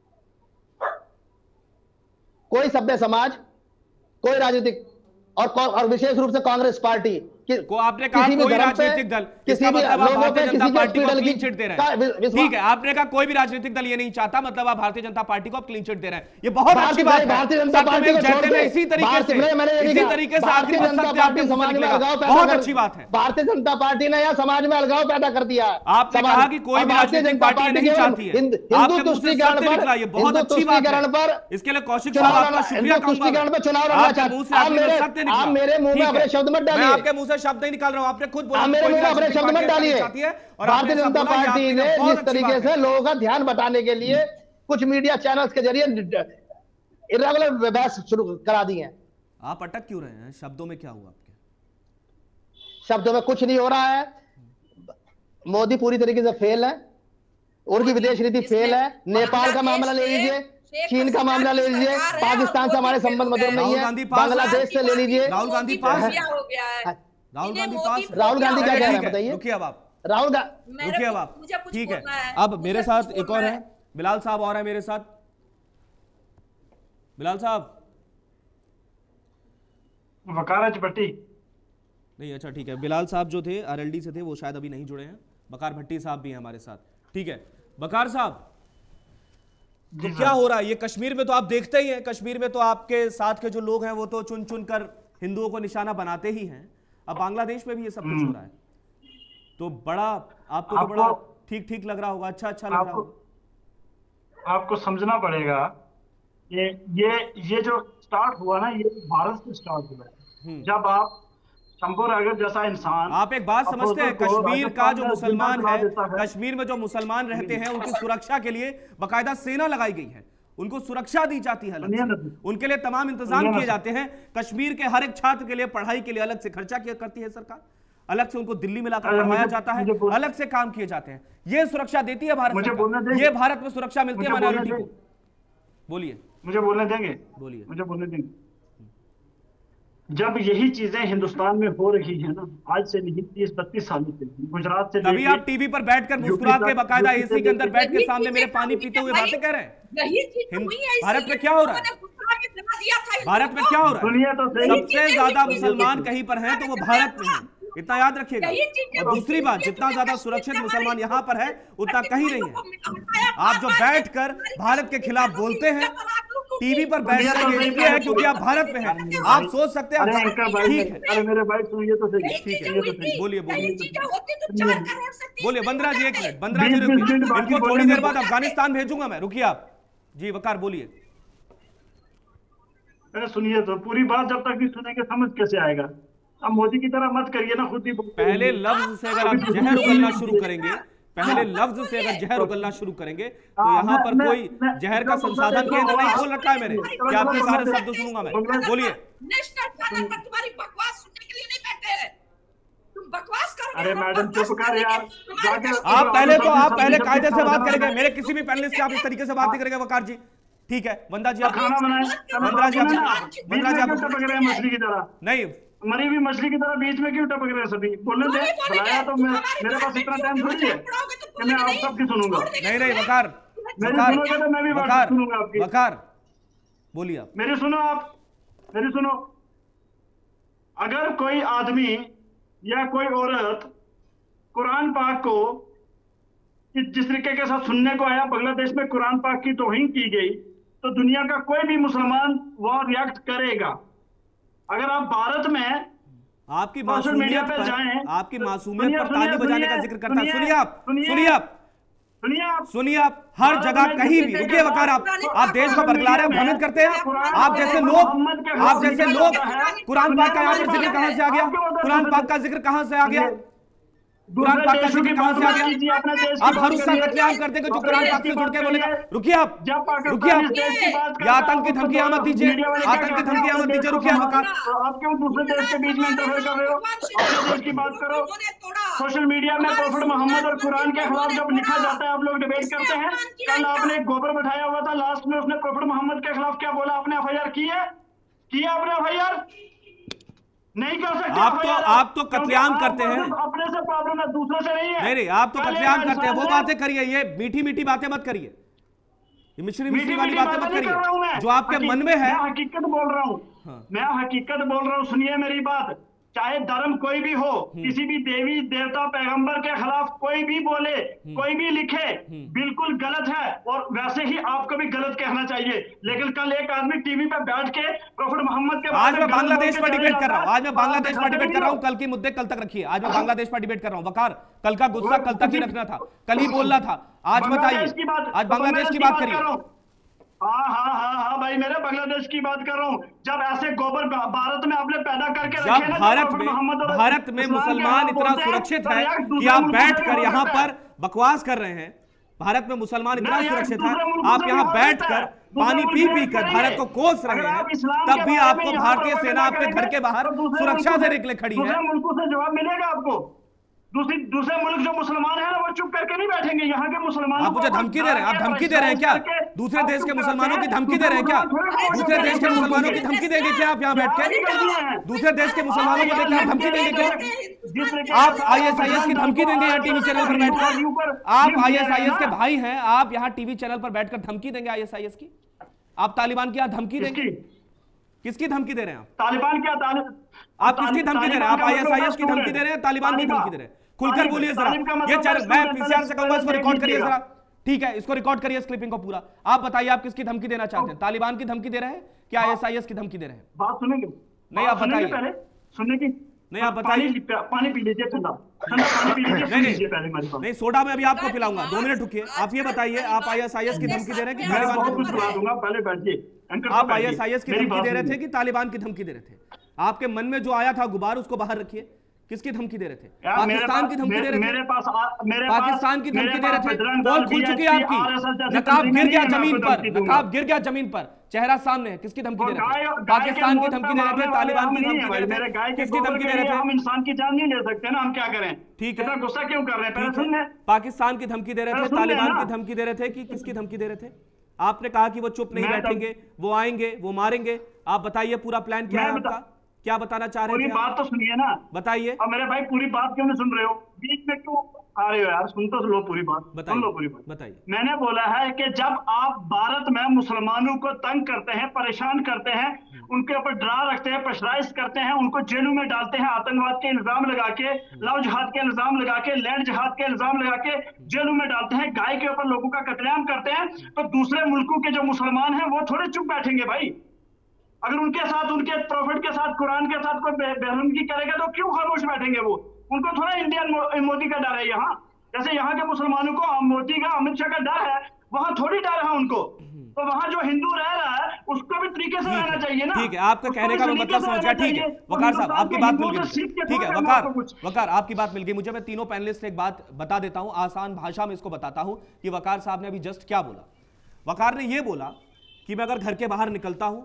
कोई सभ्य समाज, कोई राजनीतिक और विशेष रूप से कांग्रेस पार्टी को आपने कहा कोई राजनीतिक दल, इसका मतलब आप भारतीय जनता पार्टी को क्लीन चिट दे रहे हैं। ठीक है, आपने कहा कोई भी राजनीतिक दल ये नहीं चाहता, मतलब आप भारतीय जनता पार्टी को क्लीन चिट दे रहे हैं। ये बहुत अच्छी बात है। भारतीय जनता पार्टी को छोड़ के इसी तरीके से इसी तरीके से आखिरी में सत्य आपके समाज में अलगाव पैदा, बहुत अच्छी बात है। भारतीय जनता पार्टी ने यह समाज में अलगाव पैदा कर दिया है। आपने कहा कि कोई भी राजनीतिक पार्टी नहीं चाहती है, हिंदू तुष्टीकरण पर, ये बहुत अच्छी बात है। इसके लिए कौशिक साहब आपका शुक्रिया कहूंगा। पर चुनाव लड़ना चाहते हैं। आप मेरे मुंह में अपने शब्द मत डालिए, मैं आपके मुंह से शब्द नहीं निकाल रहा हूं, आपने खुद बोला मेरे मुंह में अपने शब्द मत डालिए। भारतीय जनता पार्टी ने जिस तरीके से लोगों का ध्यान बटाने के लिए कुछ मीडिया चैनल्स के जरिए इरेगुलर बहस शुरू करा दी है। आप अटक क्यों रहे हैं? शब्दों में क्या हुआ आपके? शब्दों में कुछ नहीं हो रहा है। मोदी पूरी तरीके से फेल है, उनकी विदेश नीति फेल है। नेपाल का मामला ले लीजिए, चीन का मामला ले लीजिए, पाकिस्तान से हमारे संबंध मधुर नहीं है, बांग्लादेश से ले लीजिए। राहुल गांधी पास है, राहुल गांधी पास, राहुल गांधी क्या कह रहे हैं बताइए? रुकिए अब आप, राहुल गांधी रुकिए अब आप, ठीक है। अब मेरे साथ एक और है, बिलाल साहब और है मेरे साथ। बिलाल साहब, वकार भट्टी नहीं, अच्छा ठीक है। बिलाल साहब जो थे आरएलडी से थे, वो शायद अभी नहीं जुड़े हैं। बकार भट्टी साहब भी हैं हमारे साथ, ठीक है। बकार साहब, तो क्या हो रहा है ये कश्मीर में? तो आप देखते ही हैं, कश्मीर में तो आपके साथ के जो लोग हैं वो तो चुन चुन कर हिंदुओं को निशाना बनाते ही हैं। अब बांग्लादेश में भी ये सब कुछ हो रहा है, तो बड़ा आपको तो बड़ा ठीक ठीक लग रहा होगा, अच्छा अच्छा लग रहा होगा। आपको समझना पड़ेगा, ये ये ये जो स्टार्ट हुआ ना, ये भारत से स्टार्ट हुआ है। जब आप शंभू राघव जैसा इंसान, आप एक बात समझते हैं, कश्मीर का जो मुसलमान है, कश्मीर में जो मुसलमान रहते हैं उनकी सुरक्षा के लिए बाकायदा सेना लगाई गई है, उनको सुरक्षा दी जाती है, उनके लिए तमाम इंतजाम किए जाते हैं। कश्मीर के हर एक छात्र के लिए पढ़ाई के लिए अलग से खर्चा किया करती है सरकार, अलग से उनको दिल्ली में लाकर पढ़ाया जाता है, अलग से काम किए जाते हैं। ये सुरक्षा देती है भारत सरकार, ये भारत में सुरक्षा मिलती है माइनॉरिटी को। बोलिए, मुझे बोलने देंगे? बोलिए, मुझे बोलने देंगे। जब यही चीजें हिंदुस्तान में हो रही है ना, आज से नहीं तीस बत्तीस सालों से, गुजरात से, तभी आप टीवी पर बैठकर मुस्कुरा के बाकायदा एसी के अंदर बैठ के सामने मेरे पानी पीते हुए बातें कह रहे हैं। भारत में क्या हो रहा है? भारत में क्या हो रहा है? सबसे ज्यादा मुसलमान कहीं पर हैं तो वो भारत में है। इतना याद रखिएगा। और दूसरी बात, जितना ज्यादा सुरक्षित मुसलमान यहाँ पर है उतना कहीं नहीं है। आप जो बैठकर भारत के खिलाफ बोलते हैं, टीवी पर बैठने के इसलिए है क्योंकि आप भारत में हैं। आप सोच सकते हैं ठीक है। अरे मेरे भाई सुनिए तो सही, ठीक है, बोलिए बोलिए बोलिए बंदरा जी, एक मिनट बंदरा जी रुकिए, इनको थोड़ी देर बाद अफगानिस्तान भेजूंगा मैं, रुकिए आप जी। वकार बोलिए। अरे सुनिए तो, पूरी बात जब तक नहीं सुनेंगे समझ कैसे आएगा। अब मोदी की तरह मत करिए ना, खुद ही पहले लफ्ज से अगर आप जहर उगलना शुरू करेंगे, पहले लफ्ज से अगर जहर उगलना शुरू करेंगे तो यहाँ पर कोई जहर का संसाधन केंद्र नहीं खोल रखा है मैंने कि आपके सारे शब्द सुनूंगा मैं। बोलिए। तुम्हारी बकवास सुनने के लिए नहीं बैठे हैं, तुम बकवास करोगे। अरे मैडम चुप कर यार, आप पहले तो आप पहले कायदे से बात करेंगे, मेरे किसी भी पैनलिस्ट से आप इस तरीके से बात नहीं करेंगे। वकार जी ठीक है। बंदा जी आप खाना बनाए, बंदरा जी आप बंदरा जी आप टपक रहे हैं मछली की तरह। नहीं, मरी हुई मछली की तरह बीच में क्यों टपक रहे हैं सभी? बोलने दे, बुलाया तो मैं, मेरे पास इतना टाइम थोड़ी है कि मैं आप सबकी सुनूंगा। नहीं नहीं वकार, मेरी सुनोगे तो मैं भी बात सुनूंगा आपकी। वकार बोलिए आप। मेरी सुनो, आप मेरी सुनो। अगर कोई आदमी या कोई औरत कुरान पाक को जिस तरीके के साथ सुनने को आया, बांग्लादेश में कुरान पाक की तौहीन की गई, तो दुनिया का कोई भी मुसलमान वह रिएक्ट करेगा। अगर आप भारत में आपकी मासूमियत पर जाएं, आपकी मासूमियत पर ताली बजाने का जिक्र करता है। सुनिए आप सुनिए आप सुनिए आप सुनिए आप हर जगह कहीं भी, रुकिए वकार, आप आप देश को बरकला रहे हैं, भ्रमित करते हैं। आप जैसे लोग आप जैसे लोग कुरान पाक का यहाँ पर जिक्र कहां से आ गया? कुरान पाक का जिक्र कहां से आ गया? कुरान पाक का जिक्र कहां से आ गया? आप हर उसका कत्लेआम कर देंगे जो कुरान पाक से जुड़ के बोलेगा। रुकिए आप रुकिए आप या आतंक की धमकी आमद दीजिए, आतंक की धमकी आमद दीजिए। रुकिए आप, आप क्यों दूसरे देश के बीच में इंटरफेयर कर रहे हो? अपने देश की बात करो। सोशल मीडिया में प्रॉफेट मोहम्मद और कुरान के खिलाफ जब लिखा जाता है आप लोग डिबेट करते हैं। कल आपने एक गोबर बैठाया हुआ था, लास्ट में उसने प्रॉफेट मोहम्मद के खिलाफ क्या बोला? आपने एफ आई आर की है? किया आपने एफ आई आर? नहीं कर सकते। आप तो आप तो कत्लेआम करते हैं, अपने से प्रॉब्लम है, दूसरों से नहीं है। नहीं नहीं, आप तो कत्लेआम करते हैं। वो बातें करिए, ये मीठी मीठी बातें मत करिए, ये मिश्री मिश्री वाली बातें मत करिए जो आपके मन में है। मैं हकीकत बोल रहा हूँ, मैं हकीकत बोल रहा हूँ। सुनिए मेरी बात, चाहे धर्म कोई भी हो, किसी भी देवी देवता पैगंबर के खिलाफ कोई भी बोले, कोई भी लिखे, बिल्कुल गलत है। और वैसे ही आपको भी गलत कहना चाहिए। लेकिन कल एक आदमी टीवी पे बैठ के प्रॉफेट मोहम्मद के आज मैं बांग्लादेश पर डिबेट कर रहा हूं, आज मैं बांग्लादेश पर डिबेट कर रहा हूं। कल के मुद्दे कल तक रखिए, आज मैं बांग्लादेश पर डिबेट कर रहा हूं। वकार, कल का गुस्सा कल तक ही रखना था, कल ही बोलना था। आज बताइए, आज बांग्लादेश की बात करिए। हाँ हाँ हाँ हाँ भाई, मेरे बांग्लादेश की बात कर रहा हूँ। जब ऐसे गोबर भारत में आपने पैदा करके जब भारत में भारत में मुसलमान इतना सुरक्षित है कि आप बैठकर यहाँ पर बकवास कर रहे हैं, भारत में मुसलमान इतना सुरक्षित है, आप यहाँ बैठकर पानी पी पी कर भारत को कोस रहे हैं, तब भी आपको भारतीय सेना आपके घर के बाहर सुरक्षा देने के लिए खड़ी है। मुल्कों से जवाब मिलेगा आपको। दूसरी दूसरे मुल्क जो मुसलमान है ना, वो चुप करके नहीं बैठेंगे। यहाँ के मुसलमान आप मुझे धमकी दे रहे हैं, आप धमकी दे रहे हैं क्या? दूसरे देश के मुसलमानों की धमकी दे रहे हैं क्या? दूसरे देश के मुसलमानों की धमकी देंगे क्या आप यहाँ बैठ के? दूसरे देश के मुसलमानों को देखकर आप धमकी देंगे क्या? आप आई एस आई एस की धमकी देंगे यहाँ टीवी चैनल पर बैठकर? आप आई एस आई एस के भाई हैं, आप यहाँ टीवी चैनल पर बैठकर धमकी देंगे आई एस आई एस की? आप तालिबान की यहाँ धमकी देंगे? किसकी धमकी दे रहे हैं आप? तालिबान क्या? आप किसकी धमकी दे रहे हैं? आप आई एस आई एस की धमकी दे रहे हैं, तालिबान की धमकी दे रहे हैं? खुलकर बोलिए जरा। ये चैनल मैं पीसीआर से कहूंगा इसको रिकॉर्ड करिए जरा, ठीक है? इसको रिकॉर्ड करिए, इस क्लिपिंग को पूरा। आप बताइए आप किसकी धमकी देना चाहते हैं? तालिबान की धमकी दे रहे हैं क्या आई एस आई एस की धमकी दे रहे हैं? बात सुनेंगे? नहीं आप बताइए, सुनने की नहीं आप बताइए। पानी पी लीजिए, ठंडा ठंडा पानी पी लीजिए। नहीं नहीं, सोडा में अभी आपको पिलाऊंगा, दो मिनट रुकिए। आप ये बताइए, आप आई एस आई एस की धमकी दे रहे हैं कि तालिबान की धमकी दे रहे हैं? पहले बैठिए। आप आई एस आई एस की धमकी दे रहे थे कि तालिबान की धमकी दे रहे थे? आपके मन में जो आया था गुबार, उसको बाहर रखिए। किसकी धमकी दे रहे थे? पाकिस्तान की धमकी दे रहे थे? मेरे पास मेरे पाकिस्तान की धमकी दे रहे थे? पोल खुल चुकी है आपकी, नकाब गिर गया जमीन पर, नकाब गिर गया जमीन पर, चेहरा सामने है। किसकी धमकी दे रहे थे? पाकिस्तान की धमकी दे रहे थे? तालिबान की धमकी दे रहे थे? किसकी धमकी दे रहे थे? हम इंसान की जान नहीं ले सकते ना, हम क्या करें? ठीक है, गुस्सा क्यों कर रहे हैं? पहले सुन ले। पाकिस्तान की धमकी दे रहे थे, तालिबान की धमकी दे रहे थे कि किसकी धमकी दे रहे थे? आपने कहा कि वो चुप नहीं बैठेंगे, वो आएंगे, वो मारेंगे। आप बताइए पूरा प्लान क्या है आपका? क्या बताना चाह रहे पूरी थे? बात तो सुनिए ना, बताइए। और मेरे भाई पूरी बात क्यों नहीं सुन रहे हो, बीच में क्यों आ रहे हो यार? सुन तो लो पूरी बात, सुन लो पूरी बात। बताइए। मैंने बोला है कि जब आप भारत में मुसलमानों को तंग करते हैं, परेशान करते हैं, उनके ऊपर डरा रखते हैं, प्रेशराइज करते हैं, उनको जेलों में डालते हैं, आतंकवाद के इल्जाम लगा के, लव जिहाद के इल्जाम लगा के, लैंड जिहाद के इल्जाम लगा के जेलों में डालते हैं, गाय के ऊपर लोगों का कत्लेआम करते हैं, तो दूसरे मुल्कों के जो मुसलमान हैं वो थोड़े चुप बैठेंगे भाई? अगर उनके साथ, उनके प्रॉफिट के साथ, कुरान के साथ कोई बेरहमगी करेगा तो क्यों खामोश बैठेंगे वो? उनको थोड़ा इंडियन मोदी का डर है यहाँ, जैसे यहाँ के मुसलमानों को मोदी का, अमित शाह का डर है, वहां थोड़ी डर है उनको। तो वहां जो हिंदू रह रहा है उसको भी तरीके से रहना चाहिए ना। ठीक है, आपका कहने का मतलब समझ गया। ठीक है वकार साहब, आपकी बात मिल गई। ठीक है वकार, वकार आपकी बात मिल गई मुझे। मैं तीनों पैनलिस्ट एक बात बता देता हूं, आसान भाषा में इसको बताता हूं कि वकार साहब ने अभी जस्ट क्या बोला। वकार ने यह बोला कि मैं अगर घर के बाहर निकलता हूं,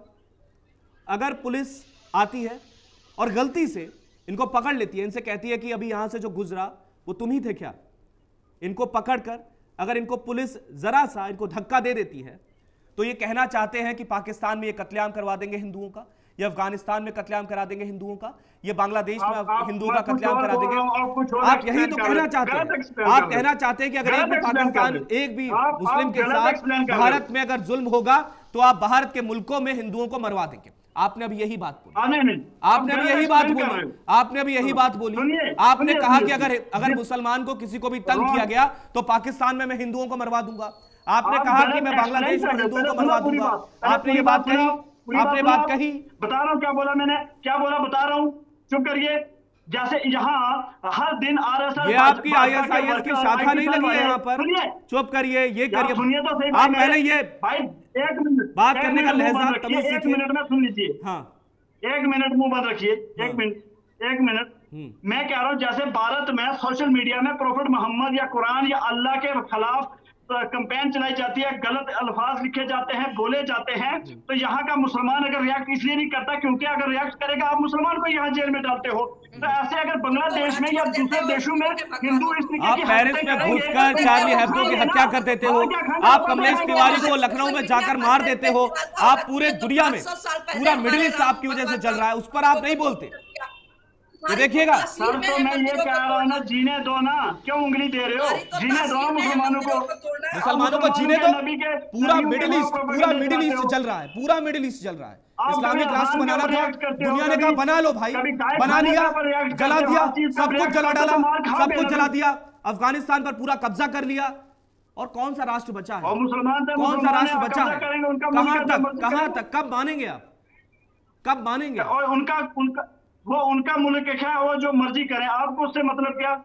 अगर पुलिस आती है और गलती से इनको पकड़ लेती है, इनसे कहती है कि अभी यहां से जो गुजरा वो तुम ही थे क्या, इनको पकड़कर अगर इनको पुलिस जरा सा इनको धक्का दे देती है तो ये कहना चाहते हैं कि पाकिस्तान में ये कत्लेआम करवा देंगे हिंदुओं का, या अफगानिस्तान में कत्लेआम करा देंगे हिंदुओं का, ये बांग्लादेश में हिंदुओं का कत्लेआम करा देंगे। आप यही तो कहना चाहते हैं। आप कहना चाहते हैं कि अगर एक भी पाकिस्तान, एक भी मुस्लिम के साथ भारत में अगर जुल्म होगा तो आप भारत के मुल्कों में हिंदुओं को मरवा देंगे। आपने अभी यही बात बोली, आपने अभी यही बात बोली, आपने अभी यही बात बोली। आपने कहा कि अगर अगर मुसलमान को किसी को भी तंग किया गया तो पाकिस्तान में मैं हिंदुओं को मरवा दूंगा। आपने कहा कि मैं बांग्लादेश में हिंदुओं को मरवा दूंगा। आपने ये बात कही, आपने बात कही। बता रहा हूँ क्या बोला मैंने, क्या बोला बता रहा हूँ, चुप करिए। जैसे यहाँ हर दिन आरएसएस, ये आपकी आईएसआईएस की शाखा नहीं लगी है यहाँ पर। चुप करिए, ये करिए, सुनिए तो सही। आप पहले ये भाई एक मिनट बात करने का लहजा तमीज सीखिए। एक मिनट में सुन लीजिए। हाँ एक मिनट मुंह बंद रखिए, एक मिनट एक मिनट मैं कह रहा हूँ जैसे भारत में सोशल मीडिया में प्रॉफिट मोहम्मद या कुरान या अल्लाह के खिलाफ कैंपेन चलाई जाती है, गलत अल्फाज लिखे जाते हैं, बोले जाते हैं, तो यहाँ का मुसलमान अगर रिएक्ट इसलिए नहीं करता क्योंकि अगर रिएक्ट करेगा आप मुसलमान को यहाँ जेल में डालते हो। तो ऐसे अगर बांग्लादेश में या दूसरे देशों में हिंदू इस तरीके आप पेरिस में घुसकर चार्ली हेब्डो की हत्या कर देते हो, आप कमलेश तिवारी को लखनऊ में जाकर मार देते हो, आप पूरे दुनिया में पूरा मिडिल ईस्ट आपकी वजह से चल रहा है, उस पर आप नहीं बोलते। ये देखिएगा सर, तो मैं ये कह रहा हूँ ना, जीने दो ना, क्यों उंगली दे रहे हो? जीने दो मुसलमानों को, मुसलमानों को जीने दो। पूरा मिडिल ईस्ट, पूरा मिडिल ईस्ट चल रहा है, पूरा मिडिल ईस्ट चल रहा है। इस्लामिक राष्ट्र बनाना था, दुनिया ने कहा बना लो भाई, बना लिया, जला दिया, सब कुछ जला डाला, सब कुछ जला दिया, अफगानिस्तान पर पूरा कब्जा कर लिया, और कौन सा राष्ट्र बचा है? कौन सा राष्ट्र बचा है? कहां तक, कहां तक, कब मानेंगे आप, कब मानेंगे? और उनका उनका वो उनका मुल्क है, वो जो मर्जी करें, आपको उससे मतलब क्या?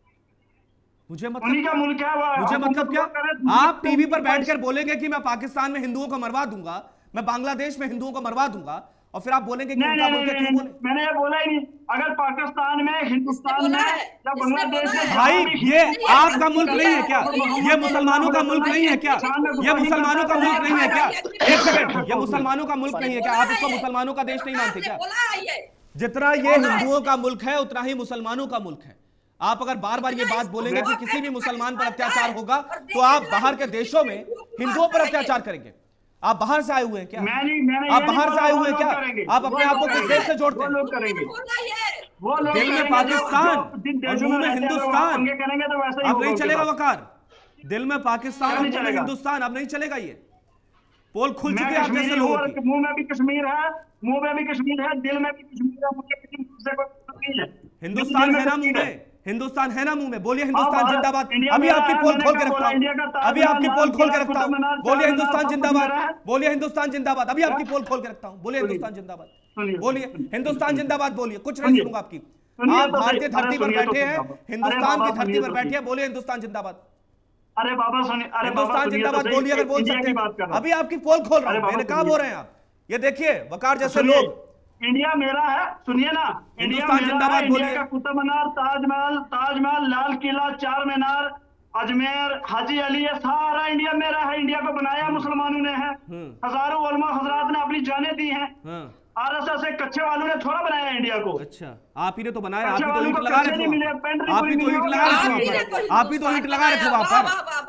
मुझे मतलब उन्हीं का मुल्क है वो, मुझे मतलब क्या? आप टीवी पर बैठकर बोलेंगे कि मैं पाकिस्तान में हिंदुओं को मरवा दूंगा, मैं बांग्लादेश में हिंदुओं को मरवा दूंगा, और फिर आप बोलेंगे कि उनका मुल्क है, क्यों बोले? मैंने ये बोला ही नहीं। अगर पाकिस्तान में, हिंदुस्तान में या बांग्लादेश में, भाई ये आपका मुल्क नहीं है क्या? ये मुसलमानों का मुल्क नहीं है क्या? ये मुसलमानों का मुल्क नहीं है क्या? एक सेकंड, ये मुसलमानों का मुल्क नहीं है क्या? आप इसको मुसलमानों का देश नहीं मानते क्या? जितना ये हिंदुओं का मुल्क है उतना ही मुसलमानों का मुल्क है। आप अगर बार बार ये बात बोलेंगे कि किसी भी मुसलमान पर अत्याचार होगा तो आप बाहर के देशों में हिंदुओं पर अत्याचार करेंगे। आप बाहर से आए हुए हैं क्या? मैं नहीं, मैंने आप बाहर से आए हुए हैं क्या? आप अपने आप को किस देश से जोड़ते हैं? वो लोग करेंगे, वो लोग दिल में पाकिस्तान और मुंह में हिंदुस्तान। अब नहीं चलेगा वकार, दिल में पाकिस्तान और मुंह में हिंदुस्तान, अब नहीं चलेगा। ये पोल खुल चुके हैं आप जैसे लोगों की। मुंह में भी कश्मीर है, मुंह में भी कश्मीर है, दिल में भी कश्मीर है, मुझे किसी से कोई नहीं है। हिंदुस्तान है ना मुंह में, हिंदुस्तान है ना मुंह में, बोलिए हिंदुस्तान जिंदाबाद। अभी आपकी पोल खोल के रखता हूं, अभी आपकी पोल खोल के रखता हूं, बोलिए हिंदुस्तान जिंदाबाद, बोलिए हिंदुस्तान जिंदाबाद। अभी आपकी पोल खोल के रखता हूं, बोलिए हिंदुस्तान जिंदाबाद, बोलिए हिंदुस्तान जिंदाबाद, बोलिए, कुछ नहीं सुनूंगा आपकी। आप भारतीय धरती पर बैठे हैं, हिंदुस्तान की धरती पर बैठे हैं, बोलिए हिंदुस्तान जिंदाबाद। अरे बाबा सुनिए, अरे हिंदुस्तान जिंदाबाद बोलिए अगर बोल सकते हैं। अभी आपकी पोल खोल रहा हूं, मैंने कहा बोल रहे हैं आप। ये देखिए वकार जैसे लोग, इंडिया मेरा है, सुनिए ना, हिंदुस्तान जिंदाबाद बोलिए। इंडिया का कुतुब मीनार, ताजमहल, ताजमहल, लाल किला, चार मीनार, अजमेर, हाजी अली, ये सारा इंडिया मेरा है। इंडिया को बनाया मुसलमानों ने है, हजारों उलमा हजरात ने अपनी जानें दी हैं। आरएसएस से कच्चे वालों ने थोड़ा बनाया इंडिया को। अच्छा, आप ही ने तो बनाया, आप ही तो ईंट लगा रहे थे, आप ही तो ईंट लगा रहे थे, आप ही तो ईंट लगा रहे थे वहां पर,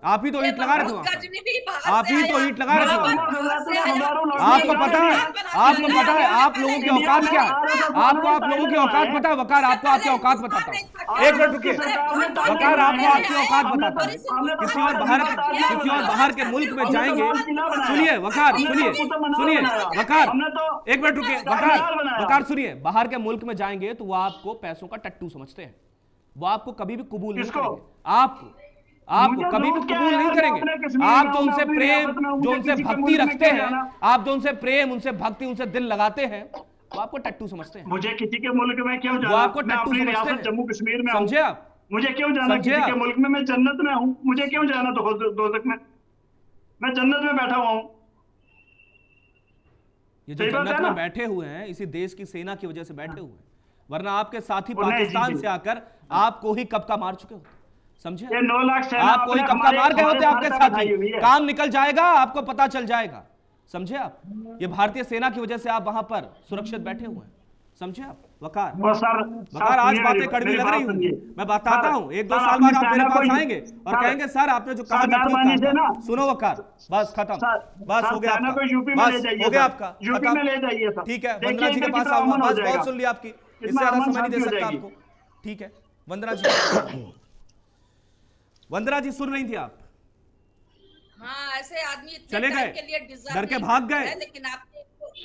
आप ही तो ईंट लगा रहे थे वहां पर। गजनी भी बाहर आप से ही तो आया। ईंट लगा रहे थे वहां पर। बाहर से आया। आपको पता है, आपको पता है आप लोगों की औकात क्या है? आपको आप लोगों की औकात पता है? वकार, आपको आपकी औकात बताता हूँ। एक मिनट रुकिए वकार, आपको आपकी औकात बताता हूँ। किसी और बाहर किसी और बाहर के मुल्क में जाएंगे, सुनिए वकार, सुनिए सुनिए वकार, एक मिनट रुकिए वकार, वकार सुनिए, बाहर के मुल्क में जाएंगे तो वो आपको पैसों का टट्टू समझते हैं, वो आपको कभी भी कबूल नहीं करेंगे। आपको आपको कभी भी कबूल नहीं करेंगे। आप जो उनसे प्रेम, जो उनसे भक्ति रखते हैं, आप जो उनसे प्रेम, उनसे भक्ति, उनसे दिल लगाते हैं, वो आपको टट्टू समझते हैं। मुझे किसी के मुल्क में क्यों जाना? वो आपको मैं टट्टू अपनी समझते रियासत हैं। जम्मू कश्मीर में हूं। समझे आप? मुझे क्यों जाना समझे किसी आप? के मुल्क में? मैं जन्नत में हूं, मुझे क्यों जाना दो दोजख में? मैं जन्नत में बैठा हुआ हूं। ये जो सही बात जन्नत है में ना? बैठे हुए हैं इसी देश की सेना की वजह से बैठे हुए हैं, वरना आपके साथी वो नहीं, पाकिस्तान जी, जी। से आकर आपको ही कब का मार चुके होते। समझे? ये नौ लाख सेना आप कोई अपने- कब का हमारे- मार गए हमारे होते आपके भारत में साथी। बैठाई हुई है। काम निकल जाएगा, आपको पता चल जाएगा। समझे आप? ये भारतीय सेना की वजह से आप वहां पर सुरक्षित बैठे हुए हैं। समझे आप वकार? वो सर वकार, आज बातें कड़वी लग रही होंगी, मैं बताता हूँ, एक दो साल बाद आप मेरे पास आएंगे और कहेंगे सर आपने जो कहा था ठीक कहा था। सुनो वकार, बस खत्म, बस हो गया आपका, यूपी में ले बस जाइए हो गया सर। आपका, यूपी खत्म। में ले जाइए सर। ठीक है, देखिए वंदना जी के इनकी पास तरह आऊंगा, अमन हो बस जाएगा। बहुत सुन लिया आपकी, इससे इतना ज्यादा अमन समय नहीं दे शांति हो सकता जाएगी। आपको। ठीक है वंदना जी, वंदना जी सुन रही थी आप? हाँ, ऐसे आदमी इतने चले डर गए? के लिए deserve डर के नहीं भाग करता गए? है, लेकिन आपने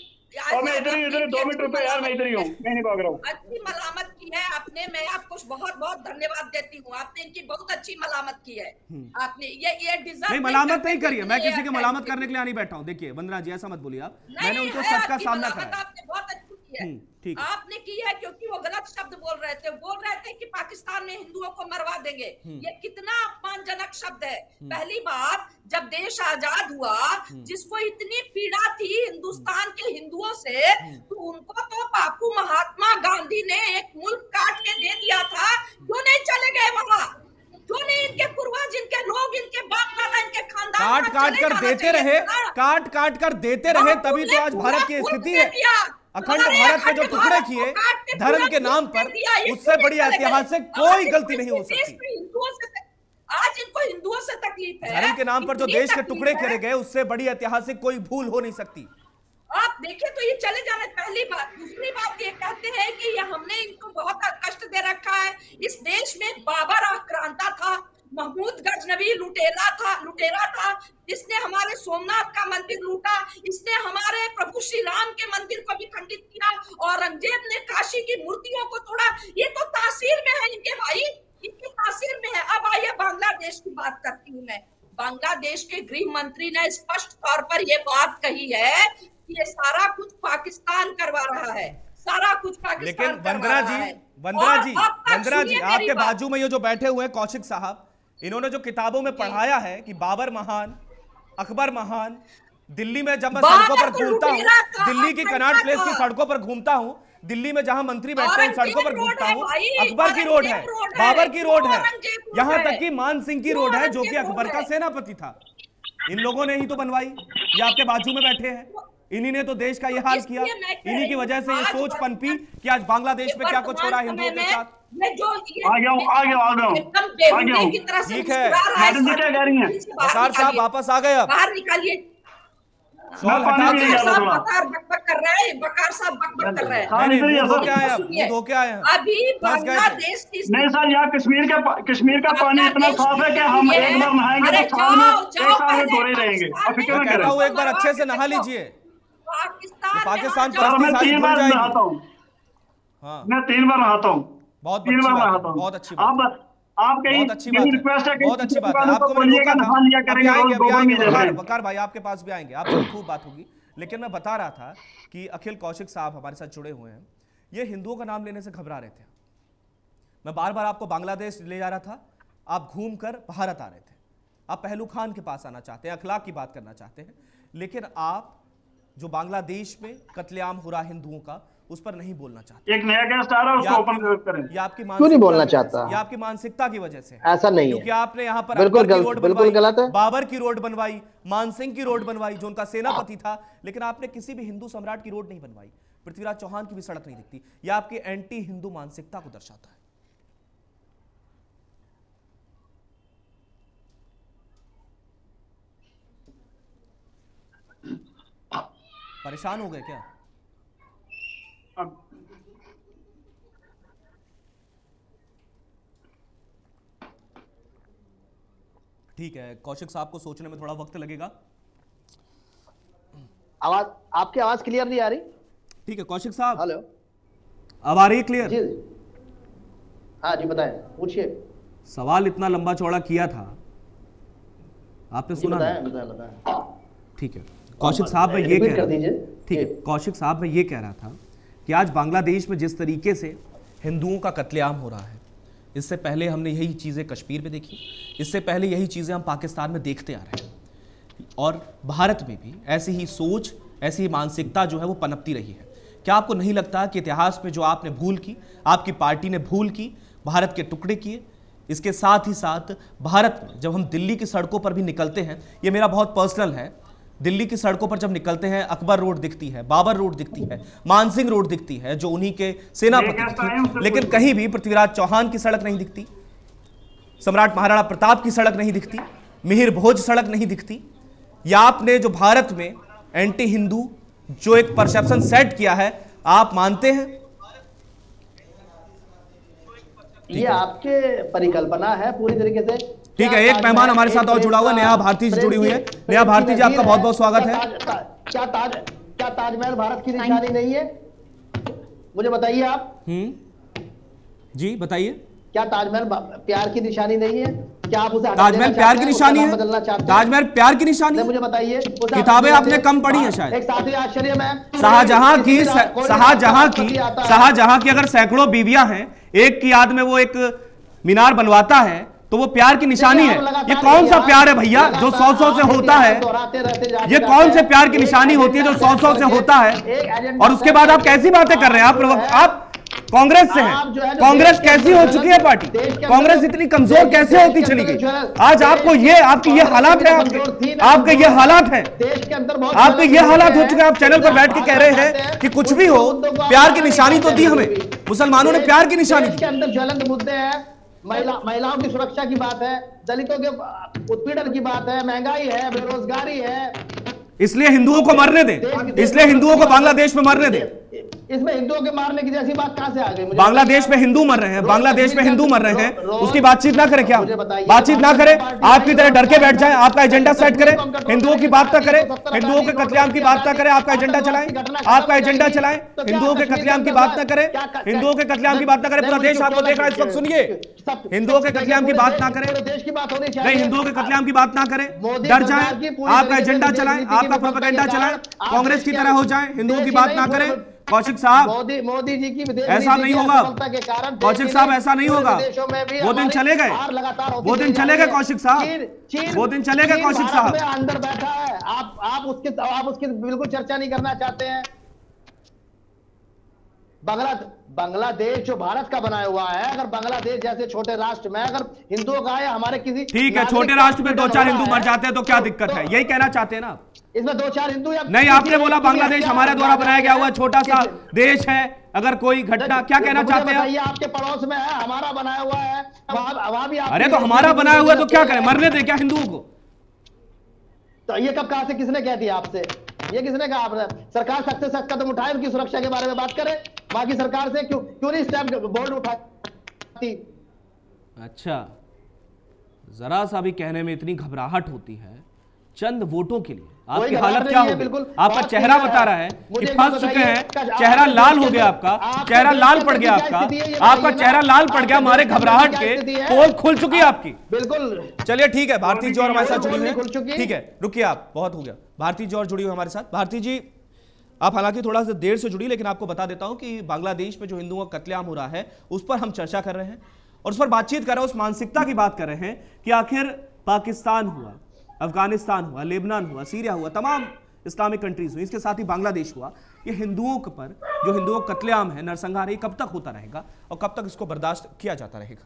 और मैं इधर ही इधर दो मिनट रुपए यार, मैं इधर ही हूँ, मैं नहीं भाग रहा हूँ। अच्छी मलामत की है आपने, मैं आपको बहुत बहुत धन्यवाद देती हूँ। आपने इनकी बहुत अच्छी मलामत की है। आपने ये ये डिजर्व नहीं, मलामत नहीं करिए, मैं किसी की मलामत करने के लिए नहीं बैठा हूँ। देखिए वंदना जी ऐसा मत बोलिए आप, मैंने उनको सच का सामना कराया। आपने बहुत अच्छी की है, ठीक आपने की है, क्योंकि वो गलत शब्द बोल रहे थे, बोल रहे थे कि पाकिस्तान में हिंदुओं को मरवा देंगे। ये कितना अपमानजनक शब्द है। पहली बात, जब देश आजाद हुआ, जिसको इतनी पीड़ा थी हिंदुस्तान के हिंदुओं से, तो उनको तो बापू महात्मा गांधी ने एक मुल्क काट के दे दिया था। क्यों नहीं चले गए वहां? क्यों नहीं इनके पूर्वज, इनके लोग, इनके बाप दादा, इनके खानदान काट काट कर देते रहे, काट काट कर देते रहे, तभी तो आज भारत की स्थिति है। अखंड भारत के जो टुकड़े किए धर्म के नाम पर, उससे बड़ी ऐतिहासिक कोई गलती नहीं हो सकती। आज इनको हिंदुओं से तकलीफ है। धर्म के नाम पर जो देश के टुकड़े करे गए, उससे बड़ी ऐतिहासिक कोई भूल हो नहीं सकती। आप देखें तो ये चले जाने, पहली बात। दूसरी बात ये कहते हैं कि ये हमने इनको बहुत कष्ट दे रखा है। इस देश में बाबर आक्रांता था, महमूद गजनवी लुटेरा था लुटेरा था इसने हमारे सोमनाथ का मंदिर लूटा, इसने हमारे प्रभु श्री राम के मंदिर को भी खंडित किया, औरंगजेब ने काशी की मूर्तियों को तोड़ा। ये तो तासीर में है इनके भाई, इनकी तासीर में है। अब आइए बांग्लादेश की बात करती हूँ मैं। बांग्लादेश के गृह मंत्री ने स्पष्ट तौर पर यह बात कही है कि ये सारा कुछ पाकिस्तान करवा रहा है, सारा कुछ पाकिस्तान लेकिन करवा वंदना रहा जी, है। वंदना और जी, अब तक वंदना जी, सुनिए मेरी आपके बात। बाजू में ये जो बैठे हुए हैं कौशिक साहब, इन्होंने जो किताबों में पढ़ाया है कि बाबर महान, अकबर महान, दिल्ली में जब मैं सड़कों पर घूमता हूँ, दिल्ली की कनॉट प्लेस की सड़कों पर घूमता हूँ, दिल्ली में जहां मंत्री बैठते हैं सड़कों पर घूमता हूँ, अकबर की रोड है, बाबर की रोड है, यहां तक कि मान सिंह की रोड है जो कि अकबर का सेनापति था। इन लोगों ने ही तो बनवाई। ये आपके बाजू में बैठे हैं, इन्हीं ने तो देश का ये हाल किया। इन्हीं की वजह से ये सोच पनपी कि आज बांग्लादेश में क्या कुछ हो रहा है हिंदुओं के साथ। आ गया हूँ, आ गया आ गया हूँ, आ गया हूँ। ठीक है, मैडम जी क्या कह रही हैं? बकार साहब वापस आ गए, अब बाहर निकालिए। शॉल हटा नहीं दीजिए। जा रहा थोड़ा। बकार बकबक कर रहे हैं, बकार साहब बकबक कर रहे हैं। हाँ, नहीं, इधर ही है मुंह धो सर। के आए हैं, सुनिए, मुंह धो के आए हैं। अभी फंस गए थे। बांग्लादेश की नहीं सर, यहाँ कश्मीर का पा- कश्मीर का पानी इतना साफ है कि हम एक बार नहाएंगे अरे तो साल में जाओ, एक जाओ साल में पहले धोरे रहेंगे। पाकिस्तान अब फिक्र मैं न कहता करें। हूँ एक बार अच्छे से नहा लीजिए, पाकिस्तान पाकिस्तान में पर सर मैं सारी तीन धुल बार जाएगी। नहाता हूँ, हाँ, मैं तीन बार नहाता हूँ, बहुत तीन अच्छी बार बात है, नहाता हूँ। बहुत अच्छी बात है, आप आप कहीं बहुत अच्छी बात है, रिक्वेस्ट है कि बहुत अच्छी बात है। दुकानों आपको को मैंने बोलिएगा, रोका था, नहा लिया अभी करेंगे, आएंगे, रोज अभी गोबर आएंगे, नहीं दे वकार रहे। वकार भाई आपके पास भी आएंगे, आपसे खूब बात होगी। लेकिन मैं बता रहा था कि अखिल कौशिक साहब हमारे साथ जुड़े हुए हैं, ये हिंदुओं का नाम लेने से घबरा रहे थे। मैं बार बार आपको बांग्लादेश ले जा रहा था, आप घूम कर भारत आ रहे थे, आप पहलू खान के पास आना चाहते हैं, अखलाक की बात करना चाहते हैं, लेकिन आप जो बांग्लादेश में कत्लेआम हो रहा हिंदुओं का, उस पर नहीं बोलना चाहते। एक नया गेस्ट आ रहा है, ये उसको ओपन आपकी- करें। ये आपकी क्यों नहीं बोलना मानसिकता की वजह चाहता? से- ये आपकी मानसिकता की वजह से है। ऐसा नहीं क्योंकि है, आपने यहाँ पर बिल्कुल अकबर की गलत- रोड बिल्कुल बनवाई, गलत है। बाबर की रोड बनवाई, मानसिंह की रोड बनवाई जो उनका सेनापति था, लेकिन आपने किसी भी हिंदू सम्राट की रोड नहीं बनवाई, पृथ्वीराज चौहान की भी सड़क नहीं दिखती। यह आपकी एंटी हिंदू मानसिकता को दर्शाता है। परेशान हो गए क्या? अब ठीक है, कौशिक साहब को सोचने में थोड़ा वक्त लगेगा। आवाज आपकी आवाज क्लियर नहीं आ रही। ठीक है कौशिक साहब, हेलो, अब आ रही है क्लियर? जी हाँ जी, बताएं, पूछिए। सवाल इतना लंबा चौड़ा किया था, आपने सुना? बताएं बताएं बताएं। ठीक है कौशिक साहब, मैं ये कह रहा था, ठीक है कौशिक साहब, मैं ये कह रहा था कि आज बांग्लादेश में जिस तरीके से हिंदुओं का कत्लेआम हो रहा है, इससे पहले हमने यही चीज़ें कश्मीर में देखी, इससे पहले यही चीज़ें हम पाकिस्तान में देखते आ रहे हैं, और भारत में भी ऐसी ही सोच, ऐसी ही मानसिकता जो है वो पनपती रही है। क्या आपको नहीं लगता कि इतिहास में जो आपने भूल की, आपकी पार्टी ने भूल की, भारत के टुकड़े किए, इसके साथ ही साथ भारत में जब हम दिल्ली की सड़कों पर भी निकलते हैं, ये मेरा बहुत पर्सनल है, दिल्ली की सड़कों पर जब निकलते हैं अकबर रोड दिखती है, बाबर रोड दिखती है, मानसिंह रोड दिखती है जो उन्हीं के सेनापति थी, लेकिन कहीं भी पृथ्वीराज चौहान की सड़क नहीं दिखती, सम्राट महाराणा प्रताप की सड़क नहीं दिखती, मिहिर भोज सड़क नहीं दिखती। या आपने जो भारत में एंटी हिंदू जो एक परसेप्शन सेट किया है, आप मानते हैं? ये आपके परिकल्पना है पूरी तरीके से। ठीक है, एक मेहमान हमारे साथ और जुड़ा हुआ है, नेहा भारती जी जुड़ी हुई है। नेहा भारती जी, आपका बहुत बहुत स्वागत है। क्या ताज क्या ताजमहल भारत की निशानी नहीं है? मुझे बताइए आप। हम्म जी बताइए। क्या ताजमहल प्यार की निशानी नहीं है? क्या आप उसे ताजमहल प्यार की निशानी है? ताजमहल प्यार की निशानी? मुझे बताइए। किताबें आपने कम पढ़ी है शायद। एक साथी आश्चर्य में शाहजहां की शाहजहां की शाहजहां की अगर सैकड़ों बीवियां हैं, एक की याद में वो एक मीनार बनवाता है, तो वो प्यार की निशानी है। ये कौन सा प्यार है भैया जो सौ सौ से होता है? ये कौन से प्यार की निशानी होती है जो सौ सौ से होता है? और उसके बाद आप कैसी बातें कर रहे हैं? आप आप कांग्रेस से हैं। कांग्रेस कैसी हो चुकी है पार्टी? कांग्रेस इतनी कमजोर कैसे होती चली गई? आज आपको ये आपकी ये हालात है, आपके आपके ये हालात है, आपके ये हालात हो चुके हैं। आप चैनल पर बैठ के कह रहे हैं कि कुछ भी हो, प्यार की निशानी तो दी हमें, मुसलमानों ने प्यार की निशानी दी। अंदर ज्वलंत मुद्दे हैं, महिला महिलाओं की सुरक्षा की बात है, दलितों के उत्पीड़न की बात है, महंगाई है, बेरोजगारी है। इसलिए हिंदुओं को मरने दें, इसलिए हिंदुओं को बांग्लादेश में मरने दें। इसमें हिंदुओं के मारने की जैसी बात कहां से आ गई? बांग्लादेश में हिंदू मर रहे हैं, बांग्लादेश में हिंदू मर रहे हैं, उसकी बातचीत ना करें क्या? बातचीत ना करें, आपकी तरह डर के बैठ जाएं, आपका एजेंडा सेट करें, हिंदुओं की बात ना करें, हिंदुओं के कत्लेआम की बात ना करें, आपका एजेंडा चलाएं, आपका एजेंडा चलाएं, हिंदुओं के कत्लेआम की बात ना करें, हिंदुओं के कत्लेआम की बात ना करें। पूरा देश आपको देख रहा है इस वक्त, सुनिए, हिंदुओं के कत्लेआम की बात ना करें, नहीं हिंदुओं के कत्लेआम की बात ना करें, डर जाएं, आपका एजेंडा चलाएं, आपका प्रोपेगेंडा चलाएं, कांग्रेस की तरह हो जाए, हिंदुओं की बात ना करें। कौशिक साहब, मोदी मोदी जी की ऐसा नहीं होगा। कौशिक साहब, ऐसा नहीं होगा। वो दिन चले गए, वो दिन चले गए कौशिक साहब, वो दिन चले गए कौशिक साहब। अंदर बैठा है, आप आप उसकी आप उसकी बिल्कुल चर्चा नहीं करना चाहते हैं। बांग्ला बांग्लादेश जो भारत का बनाया हुआ है, अगर बांग्लादेश जैसे छोटे राष्ट्र में अगर हिंदुओं का है, हमारे किसी ठीक है, छोटे राष्ट्र में दो चार हिंदू मर जाते हैं तो क्या दिक्कत है? यही कहना चाहते हैं ना? इसमें दो चार हिंदू या नहीं, आपने बोला बांग्लादेश हमारे द्वारा बनाया गया हुआ छोटा सा देश है, अगर कोई घटना, क्या कहना चाहते हैं? ये आपके पड़ोस में है, हमारा बनाया हुआ है, वहां भी। अरे तो हमारा बनाया हुआ तो क्या करें, मरने दे क्या हिंदुओं को? तो ये कब कहा से किसने कह दिया आपसे? ये किसने कहा? आपने सरकार सख्त से सख्त कदम उठाए, उनकी सुरक्षा के बारे में बात करें, बाकी सरकार से क्यों क्यों नहीं स्टेप बोर्ड उठाती? अच्छा, जरा सा भी कहने में इतनी घबराहट होती है चंद वोटों के लिए। आपकी हालत क्या होगी? आपका चेहरा बता रहा है कि फंस चुके हैं, चेहरा लाल हो गया, आपका चेहरा लाल पड़ गया, आपका आपका चेहरा लाल पड़ गया, हमारे घबराहट के पोल खुल चुकी है आपकी। बिल्कुल, चलिए ठीक है, भारती जी और हमारे साथ जुड़ी हुई है, ठीक है रुकिए आप, बहुत हो गया। भारती जी और जुड़ी हुई हमारे साथ। भारती जी, आप हालांकि थोड़ा सा देर से जुड़ी, लेकिन आपको बता देता हूं कि बांग्लादेश में जो हिंदुओं का कत्लेआम हो रहा है उस पर हम चर्चा कर रहे हैं और उस पर बातचीत कर रहे हैं, उस मानसिकता की बात कर रहे हैं कि आखिर पाकिस्तान हुआ, अफगानिस्तान हुआ, लेबनान हुआ, सीरिया हुआ, तमाम इस्लामिक कंट्रीज हुई, इसके साथ ही बांग्लादेश हुआ, ये हिंदुओं पर जो हिंदुओं का कत्लेआम है, नरसंहार, ये कब तक होता रहेगा और कब तक इसको बर्दाश्त किया जाता रहेगा?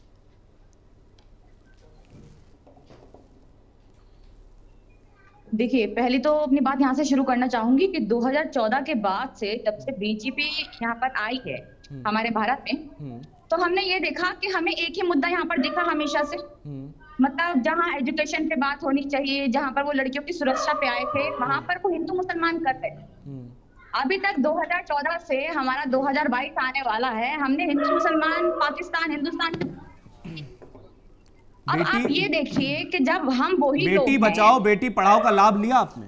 देखिए, पहली तो अपनी बात यहाँ से शुरू करना चाहूंगी कि दो हज़ार चौदह के बाद से, जब से बीजेपी यहाँ पर आई है हमारे भारत में, तो हमने ये देखा कि हमें एक ही मुद्दा यहाँ पर दिखा हमेशा से, मतलब जहाँ एजुकेशन पे बात होनी चाहिए, जहाँ पर वो लड़कियों की सुरक्षा पे आए थे, वहां पर वो हिंदू मुसलमान कर रहे थे। अभी तक दो हज़ार चौदह से हमारा दो हज़ार बाईस आने वाला है, हमने हिंदू मुसलमान पाकिस्तान हिंदुस्तान, अब आप ये देखिए कि जब हम वही बेटी बचाओ बेटी पढ़ाओ का लाभ लिया आपने?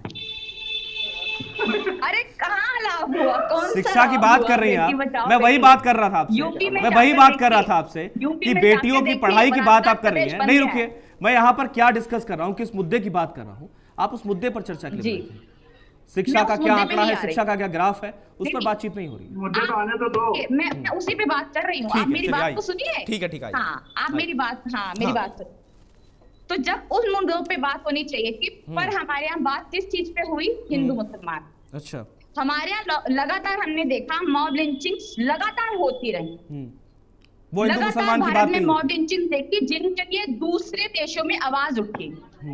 अरे कहाँ लाभ हुआ? कौन शिक्षा की बात कर रही हैं आप, मैं वही बात कर रहा था आपसे, मैं वही बात कर रहा था आपसे कि बेटियों की पढ़ाई की बात आप कर रही हैं। नहीं रुकिए, मैं यहाँ पर क्या डिस्कस कर रहा हूँ, किस मुद्दे की बात कर रहा हूँ, आप उस मुद्दे पर चर्चा के लिए बैठिए। शिक्षा का क्या आंकड़ा है, शिक्षा का क्या ग्राफ है, उस पर बातचीत नहीं हो रही। मुद्दे तो आने तो दो, मैं उसी पे बात कर रही हूँ, आप मेरी बात को सुनिए। ठीक है ठीक है, हाँ आप मेरी बात, हाँ मेरी बात सुनिए। तो जब उस मुद्दों पे बात होनी चाहिए थी, पर हमारे यहाँ बात किस चीज पे हुई? हिंदू मुसलमान। अच्छा, हमारे यहाँ लगातार हमने देखा मॉब लिंचिंग लगातार होती रही, वो हिंदू मुसलमान की बात भारत में मॉब लिंचिंग देखी जिनके लिए दूसरे देशों में आवाज उठी।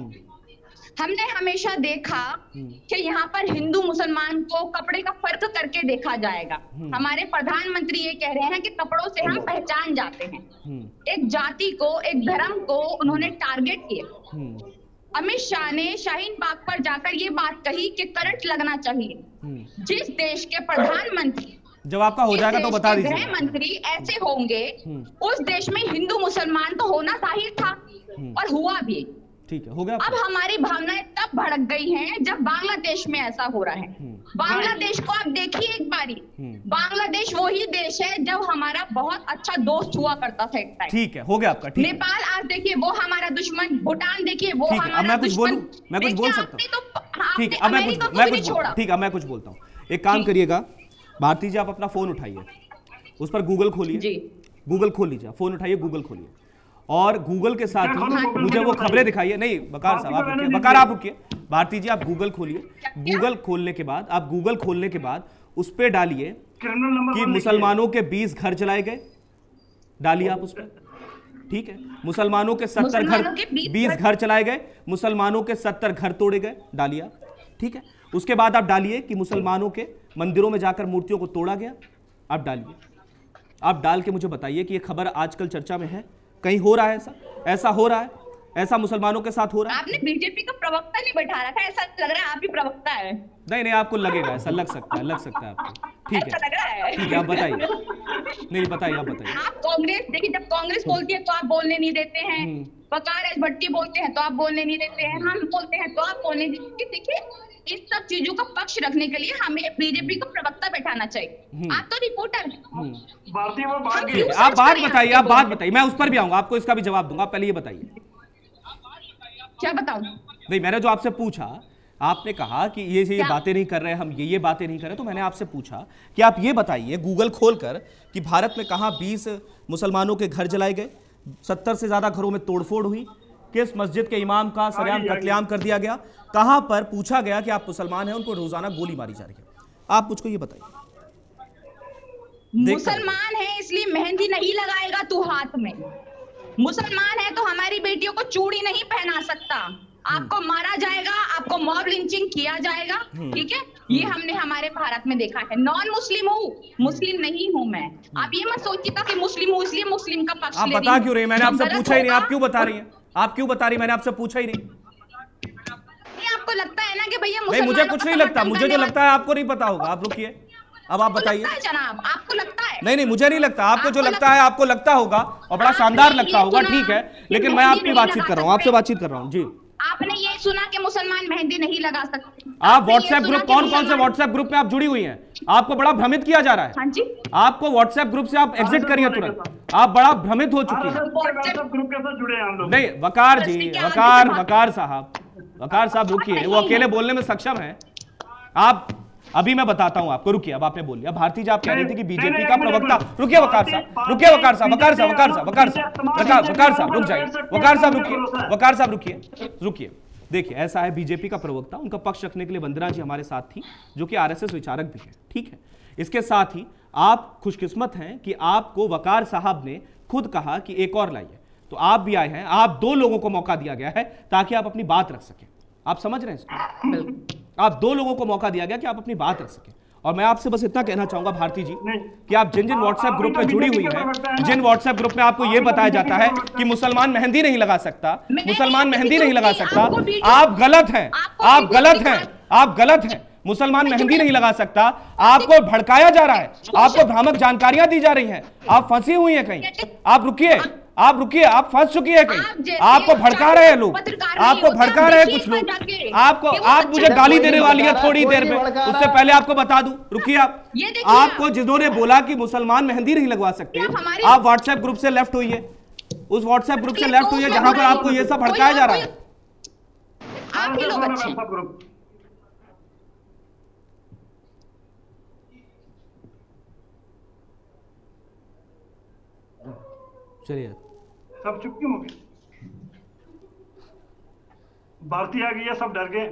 हमने हमेशा देखा कि यहाँ पर हिंदू मुसलमान को कपड़े का फर्क करके देखा जाएगा। हमारे प्रधानमंत्री ये कह रहे हैं कि कपड़ों से हम पहचान जाते हैं। एक जाति को, एक धर्म को उन्होंने टारगेट किया। अमित शाह ने शाहीन बाग पर जाकर ये बात कही कि करंट लगना चाहिए। जिस देश के प्रधानमंत्री, जब आपका हो जाएगा तो बता दीजिए, गृह मंत्री ऐसे होंगे, उस देश में हिंदू मुसलमान तो होना जाहिर था और हुआ भी। ठीक है, हो गया। अब हमारी भावनाएं तब भड़क गई हैं जब बांग्लादेश में ऐसा हो रहा है। बांग्लादेश को आप देखिए एक बारी, बांग्लादेश वही देश है जब हमारा बहुत अच्छा दोस्त हुआ करता था एक टाइम। ठीक है, हो गया आपका। ठीक, नेपाल आज देखिए वो हमारा दुश्मन, भूटान देखिए वो हमारा मैं कुछ बोलूं, मैं कुछ बोल सकता हूँ? ठीक है, अब मैं कुछ मैं कुछ ठीक है मैं कुछ बोलता हूँ। एक काम करिएगा भारती जी, आप अपना फोन उठाइए, उस पर गूगल खोलिए, गूगल खोल लीजिए, फोन उठाइए, गूगल खोलिए और गूगल के साथ ही मुझे वो खबरें दिखाइए। नहीं वकार साहब आप रुकिए, वकार आप रुकिए, भारती जी आप गूगल खोलिए। गूगल खोलने के बाद आप गूगल खोलने के बाद उस पे डालिए कि मुसलमानों के बीस घर जलाए गए, डालिए आप उस पर। ठीक है, मुसलमानों के सत्तर घर, बीस घर चलाए गए, मुसलमानों के सत्तर घर तोड़े गए, डालिए आप। ठीक है, उसके बाद आप डालिए कि मुसलमानों के मंदिरों में जाकर मूर्तियों को तोड़ा गया, आप डालिए। आप डाल के मुझे बताइए कि ये खबर आजकल चर्चा में है, कहीं हो रहा है ऐसा, ऐसा हो रहा है, ऐसा मुसलमानों के साथ हो रहा है। आपने बीजेपी का प्रवक्ता नहीं बैठा रखा, ऐसा लग रहा है आप ही प्रवक्ता है। नहीं नहीं, आपको लगेगा ऐसा, लग सकता है, लग सकता है आपको। ठीक है, लग रहा है। ठीक है, आप बताइए। नहीं बताइए, आप बताइए। आप कांग्रेस देखिए, जब कांग्रेस बोलती है तो आप बोलने नहीं देते हैं, वकार एस भट्टी बोलते हैं तो आप बोलने नहीं देते हैं, हम बोलते हैं तो आप बोलने नहीं देते। देखिए इस सब चीजों का पक्ष रखने के लिए हमें बीजेपी को प्रवक्ता बैठाना चाहिए। आप तो रिपोर्टर हैं। भारतीय वो बात है, आप बात बताइए, आप बात बताइए, मैं उस पर भी आऊंगा, आपको इसका भी जवाब दूंगा। पहले ये बताइए। क्या बताऊं? नहीं, मैंने जो आपसे पूछा, आपने कहा कि ये ये बातें नहीं कर रहे हम, ये ये बातें नहीं कर रहे, तो मैंने आपसे पूछा कि आप ये बताइए गूगल खोलकर कि भारत में कहां बीस मुसलमानों के घर जलाए गए, सत्तर से ज्यादा घरों में तोड़फोड़ हुई, किस मस्जिद के इमाम का सरेआम कत्लेआम कर दिया गया, कहां पर पूछा गया कि आप मुसलमान हैं, उनको रोजाना गोली मारी जा रही है। आप मुझको ये बताइए। मुसलमान है इसलिए मेहंदी नहीं लगाएगा तू हाथ में, मुसलमान है तो हमारी बेटियों को चूड़ी नहीं पहना सकता, आपको मारा जाएगा, आपको मॉब लिंचिंग किया जाएगा। ठीक है, ये हमने हमारे भारत में देखा है। नॉन मुस्लिम हूँ, मुस्लिम नहीं हूँ मैं। आप ये मत सोचिएगा कि मुस्लिम हूँ इसलिए मुस्लिम का पक्ष ले रही हूं। आप बता क्यों रही? मैंने आपसे पूछा ही नहीं, आप क्यों बता रही हैं? आप क्यों बता रही? मैंने आपसे पूछा ही नहीं। आपको लगता है ना कि भैया नहीं, मुझे कुछ नहीं लगता, मुझे जो लगता है आपको नहीं पता होगा। आप रुकिए, अब आप बताइए। जनाब आपको लगता है? नहीं नहीं, मुझे नहीं लगता, आपको जो लगता है आपको लगता होगा और बड़ा शानदार लगता होगा, ठीक है, लेकिन मैं आपकी बातचीत कर रहा हूँ, आपसे बातचीत कर रहा हूँ। जी, आपने ये सुना कि मुसलमान मेहंदी नहीं लगा सकते? आप व्हाट्सएप ग्रुप, कौन कौन से व्हाट्सएप ग्रुप में आप जुड़ी हुई हैं? आपको बड़ा भ्रमित किया जा रहा है। हाँ जी, आपको व्हाट्सएप ग्रुप से आप एग्जिट करिए तुरंत, आप बड़ा भ्रमित हो चुके हैं। ग्रुप के साथ जुड़े हैं हम लोग। नहीं वकार जी, वकार वकार साहब, वकार साहब रुकिए, वो अकेले बोलने में सक्षम है। आप अभी मैं बताता हूं आपको, रुकिए, अब आपने बोल लिया। भारती जी आप कह रही थी कि बीजेपी का प्रवक्ता, रुकिए वकार साहब, रुकिए वकार साहब, वकार साहब, वकार साहब, वकार साहब, वकार साहब रुक जाइए, वकार साहब रुकिए, वकार साहब रुकिए, रुकिए। देखिए ऐसा है, बीजेपी का प्रवक्ता, उनका पक्ष रखने के लिए वंदना जी हमारे साथ थी, जो कि आरएसएस विचारक भी है, ठीक है। इसके साथ ही आप खुशकिस्मत हैं कि आपको वकार साहब ने खुद कहा कि एक और लाइए, तो आप भी आए हैं। आप दो लोगों को मौका दिया गया है ताकि आप अपनी बात रख सकें। आप समझ रहे हैं इसको? आप दो लोगों को मौका दिया गया कि आप अपनी बात रख सकें। और मैं आपसे बस इतना कहना चाहूंगा भारती जी कि आप जिन जिन व्हाट्सएप ग्रुप में जुड़ी हुई हैं, जिन व्हाट्सएप ग्रुप में आपको यह बताया जाता है कि मुसलमान मेहंदी नहीं लगा सकता, मुसलमान मेहंदी नहीं लगा सकता, आप गलत हैं, आप गलत हैं, आप गलत हैं। मुसलमान मेहंदी नहीं लगा सकता। आपको भड़काया जा रहा है, आपको भ्रामक जानकारियां दी जा रही हैं, आप फंसी हुई हैं कहीं। आप रुकिए, आप रुकिए, आप फंस चुकी है कहीं। आपको भड़का रहे हैं लोग, आपको भड़का रहे हैं कुछ लोग, आपको आप मुझे गाली देने वाली है थोड़ी देर में। उससे पहले आपको बता दूं, रुकिए आप, आपको जिन्होंने बोला कि मुसलमान मेहंदी नहीं लगवा सकते, आप व्हाट्सएप ग्रुप से लेफ्ट होइए, उस व्हाट्सएप ग्रुप से लेफ्ट हुई है जहां पर आपको ये सब भड़काया जा रहा है। आप ही लोग अच्छे चलिए, सब चुप क्यों हो गए? भारती आ गई है, सब डर गए।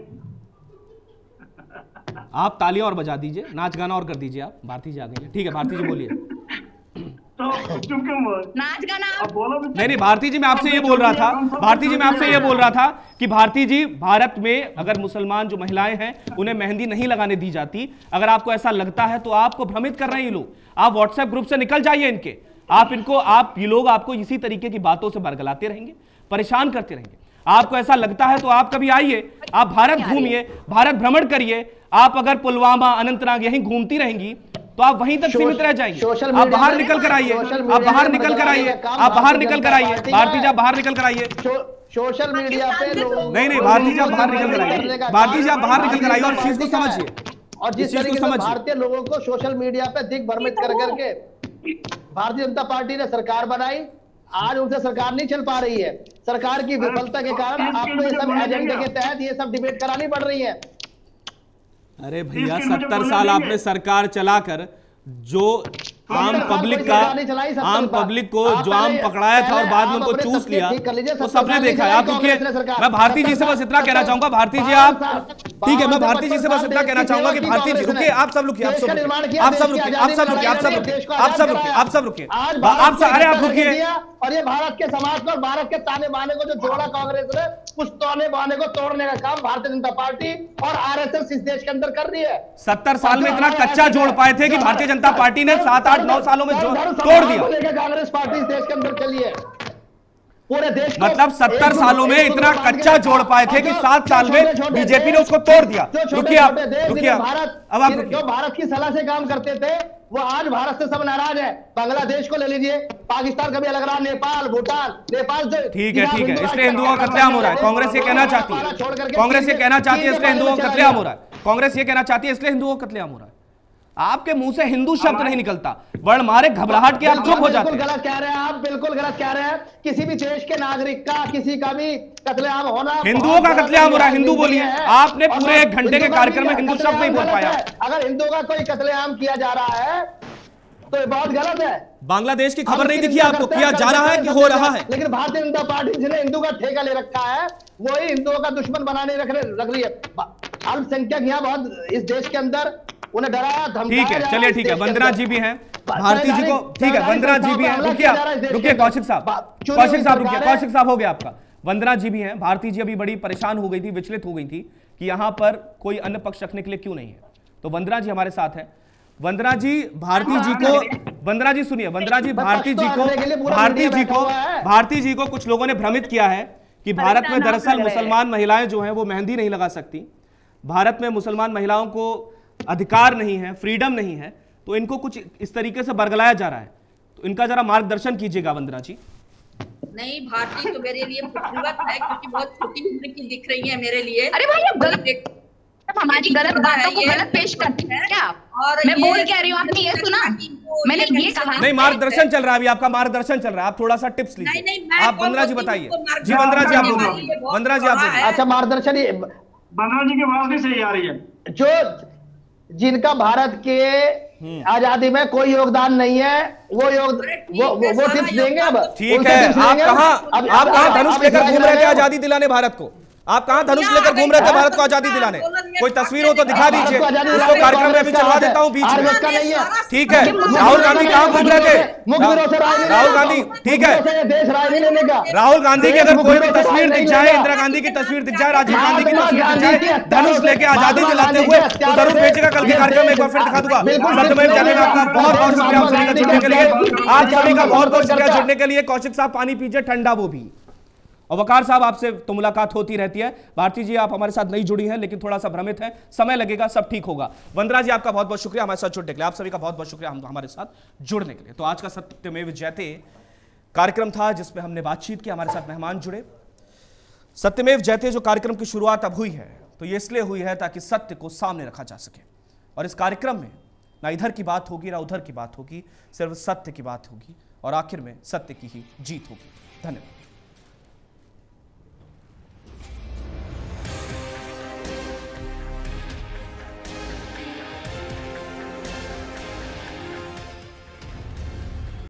आप तालियां और बजा दीजिए, नाच गाना और कर दीजिए। आप भारती जी आ गई है, ठीक है भारती जी बोलिए। तो चुप क्यों हो? नाच गाना अब बोलो। नहीं नहीं भारती जी, मैं आपसे ये बोल रहा था, भारती जी मैं आपसे ये बोल रहा था कि भारती जी, भारत में अगर मुसलमान जो महिलाएं हैं उन्हें मेहंदी नहीं लगाने दी जाती, अगर आपको ऐसा लगता है तो आपको भ्रमित कर रहे हैं ये लोग। आप व्हाट्सएप ग्रुप से निकल जाइए इनके, आप इनको, आप ये लोग आपको इसी तरीके की बातों से बरगलाते रहेंगे, परेशान करते रहेंगे। आपको ऐसा लगता है तो आप कभी आइए, आप भारत घूमिए, भारत भ्रमण करिए। आप अगर पुलवामा, अनंतनाग यहीं घूमती रहेंगी तो आप वहीं तक सीमित रह जाएंगे। आप बाहर निकल कर आइए, आप बाहर निकल कर आइए, आप बाहर निकल कर आइए, भारती जी आप बाहर निकल कर आइए। सोशल मीडिया पे नहीं नहीं भारती जी आप बाहर निकल कर आइए, भारती जी आप बाहर निकल कर आइए और चीज को समझिए, और जिस तरीके से भारतीय लोगों को सोशल मीडिया पे दिग्भ्रमित कर करके भारतीय जनता पार्टी ने सरकार बनाई, आज उनसे सरकार नहीं चल पा रही है। सरकार की विफलता के कारण आपको ये सब एजेंडे के तहत ये सब डिबेट करानी पड़ रही है। अरे भैया सत्तर साल आपने सरकार चलाकर जो आम पब्लिक का, आम पब्लिक को जो आम पकड़ाया था और बाद में उनको चूस लिया, वो सबने देखा है। आप रुकिए, मैं भारती जी से बस इतना कहना चाहूंगा, भारती जी आप ठीक है, मैं भारती जी से बस इतना कहना चाहूंगा कि भारती जी रुकिए, आप सब रुकिए, आप सब रुकिए, आप सब रुकिए, आप सब रुकिए, आप सब रुकिए, आप सब रुकिए, आप सब रुकिए, आप सब, अरे आप रुकिए। और ये भारत के समाज को, भारत के ताने बाने को जो जोड़ा कांग्रेस ने, उस ताने बाने को तोड़ने का काम भारतीय जनता पार्टी और आरएसएस इस देश के अंदर कर रही है। सत्तर साल में इतना कच्चा जोड़ पाए थे कि भारतीय जनता पार्टी ने सात आठ नौ सालों में तोड़ दिया। कांग्रेस पार्टी इस देश के अंदर चली है, पूरे देश मतलब सत्तर सालों में इतना कच्चा जोड़ पाए थे कि सात साल में बीजेपी ने उसको तोड़ दिया। रुकिए आप, रुकिए भारत, अब आप जो भारत की सलाह से काम करते थे वो आज भारत से सब नाराज है। बांग्लादेश को ले लीजिए, पाकिस्तान कभी अलग रहा, नेपाल, भूटान, नेपाल से ठीक है ठीक है, इसलिए हिंदुओं का कत्लेआम हो रहा है। कांग्रेस ये कहना चाहती है, कांग्रेस ये कहना चाहती है इसलिए हिंदुओं का कत्लेआम हो रहा है, कांग्रेस ये कहना चाहती है इसलिए हिंदुओं का कत्लेआम हो रहा है। आपके मुंह से हिंदू शब्द नहीं निकलता, वर्ण मारे घबराहट के आप चुप हो जाते हैं। बिल्कुल गलत कह रहे हैं आप, बिल्कुल गलत कह रहे हैं। किसी भी देश के नागरिक का किसी का भी कत्लेआम होना, हिंदुओं का कत्लेआम हो रहा है, हिंदू बोलिए। आपने पूरे एक घंटे के कार्यक्रम में हिंदू शब्द नहीं बोल पाया। अगर हिंदुओं का कोई कत्लेआम किया जा रहा है तो ये बहुत गलत है। बांग्लादेश की खबर नहीं दिखी आपको, किया जा रहा है कि हो रहा है? लेकिन भारतीय जनता पार्टी जिन्हें हिंदू का ठेका ले रखा है वही हिंदुओं का दुश्मन बनाने रख रही है। अल्पसंख्यक यहाँ बहुत इस देश के अंदर, उन्हें डराया धमकाया। ठीक है, चलिए ठीक है, वंदना जी भी हैं, भारती जी को ठीक है, वंदना जी भी हैं। रुकिए रुकिए कौशिक साहब, कौशिक साहब रुकिए, कौशिक साहब हो गया आपका। वंदना जी भी हैं, भारती जी अभी बड़ी परेशान हो गई थी, विचलित हो गई थी कि यहां पर कोई अन्य पक्ष रखने के लिए क्यों नहीं है। तो वंदना जी हमारे साथ है। वंदना जी, भारती जी को, वंदना जी सुनिए, वंदना जी, भारती जी को, भारती जी को, भारती जी को कुछ लोगों ने भ्रमित किया है कि भारत में दरअसल मुसलमान महिलाएं जो हैं वो मेहंदी नहीं लगा सकती, भारत में मुसलमान महिलाओं को अधिकार नहीं है, फ्रीडम नहीं है, तो इनको कुछ इस तरीके से बरगलाया जा रहा है। तो इनका जरा मार्गदर्शन कीजिएगा वंदना जी। नहीं, भारती तो मेरे लिए खूबसूरत है क्योंकि बहुत छोटी उम्र की दिख रही है मेरे लिए। अरे भाई आप गलत, हमारी गलत बातों को गलत पेश करते हैं क्या आप? मैं बोल कह रही हूँ, आपने ये सुना? मैंने ये कहा नहीं, मार्गदर्शन चल रहा है अभी, आपका मार्गदर्शन चल रहा है, आप थोड़ा सा टिप्स लीजिए। आप वंदना जी बताइए। जी वंदना जी आप बोलिए, वंदना जी आप बोलिए। अच्छा मार्गदर्शन, वंदना जी की आवाज नहीं सही आ रही है। जो जिनका भारत के आजादी में कोई योगदान नहीं है वो योग वो वो, वो टिप्स देंगे। अब ठीक है, आप कहां आप कहां धनुष लेकर घूम रहे थे आजादी दिलाने भारत को? आप कहां धनुष लेकर घूम रहे थे भारत को आजादी दिलाने? कोई तस्वीर हो तो दिखा दीजिए, उसको कार्यक्रम में अभी चलवा देता हूं बीच में। ठीक है, राहुल गांधी कहां घूम रहे थे? राहुल गांधी, ठीक है, राहुल गांधी की अगर कोई भी तस्वीर दिख जाए, इंदिरा गांधी की तस्वीर दिख जाए, राजीव गांधी की तस्वीर दिख जाए धनुष लेके आजादी दिलाते हुए, तो जरूर भेजिएगा, कल के कार्यक्रम में एक बार फिर दिखा दूंगा। सत्यमेव जयते आपका बहुत बहुत शुक्रिया आप सभी का जुड़ने के लिए, आप सभी का बहुत बहुत शुक्रिया जुड़ने के लिए। कौशिक साहब पानी पीजिए ठंडा, वो भी। और वकार साहब, आपसे तो मुलाकात होती रहती है। भारती जी, आप हमारे साथ नहीं जुड़ी हैं, लेकिन थोड़ा सा भ्रमित है, समय लगेगा, सब ठीक होगा। वंदना जी, आपका बहुत बहुत शुक्रिया हमारे साथ जुड़ने के लिए। आप सभी का बहुत बहुत शुक्रिया हम हमारे साथ जुड़ने के लिए। तो आज का सत्यमेव जयते कार्यक्रम था जिसमें हमने बातचीत की, हमारे साथ मेहमान जुड़े। सत्यमेव जयते जो कार्यक्रम की शुरुआत अब हुई है, तो ये इसलिए हुई है ताकि सत्य को सामने रखा जा सके। और इस कार्यक्रम में ना इधर की बात होगी ना उधर की बात होगी, सिर्फ सत्य की बात होगी और आखिर में सत्य की ही जीत होगी। धन्यवाद।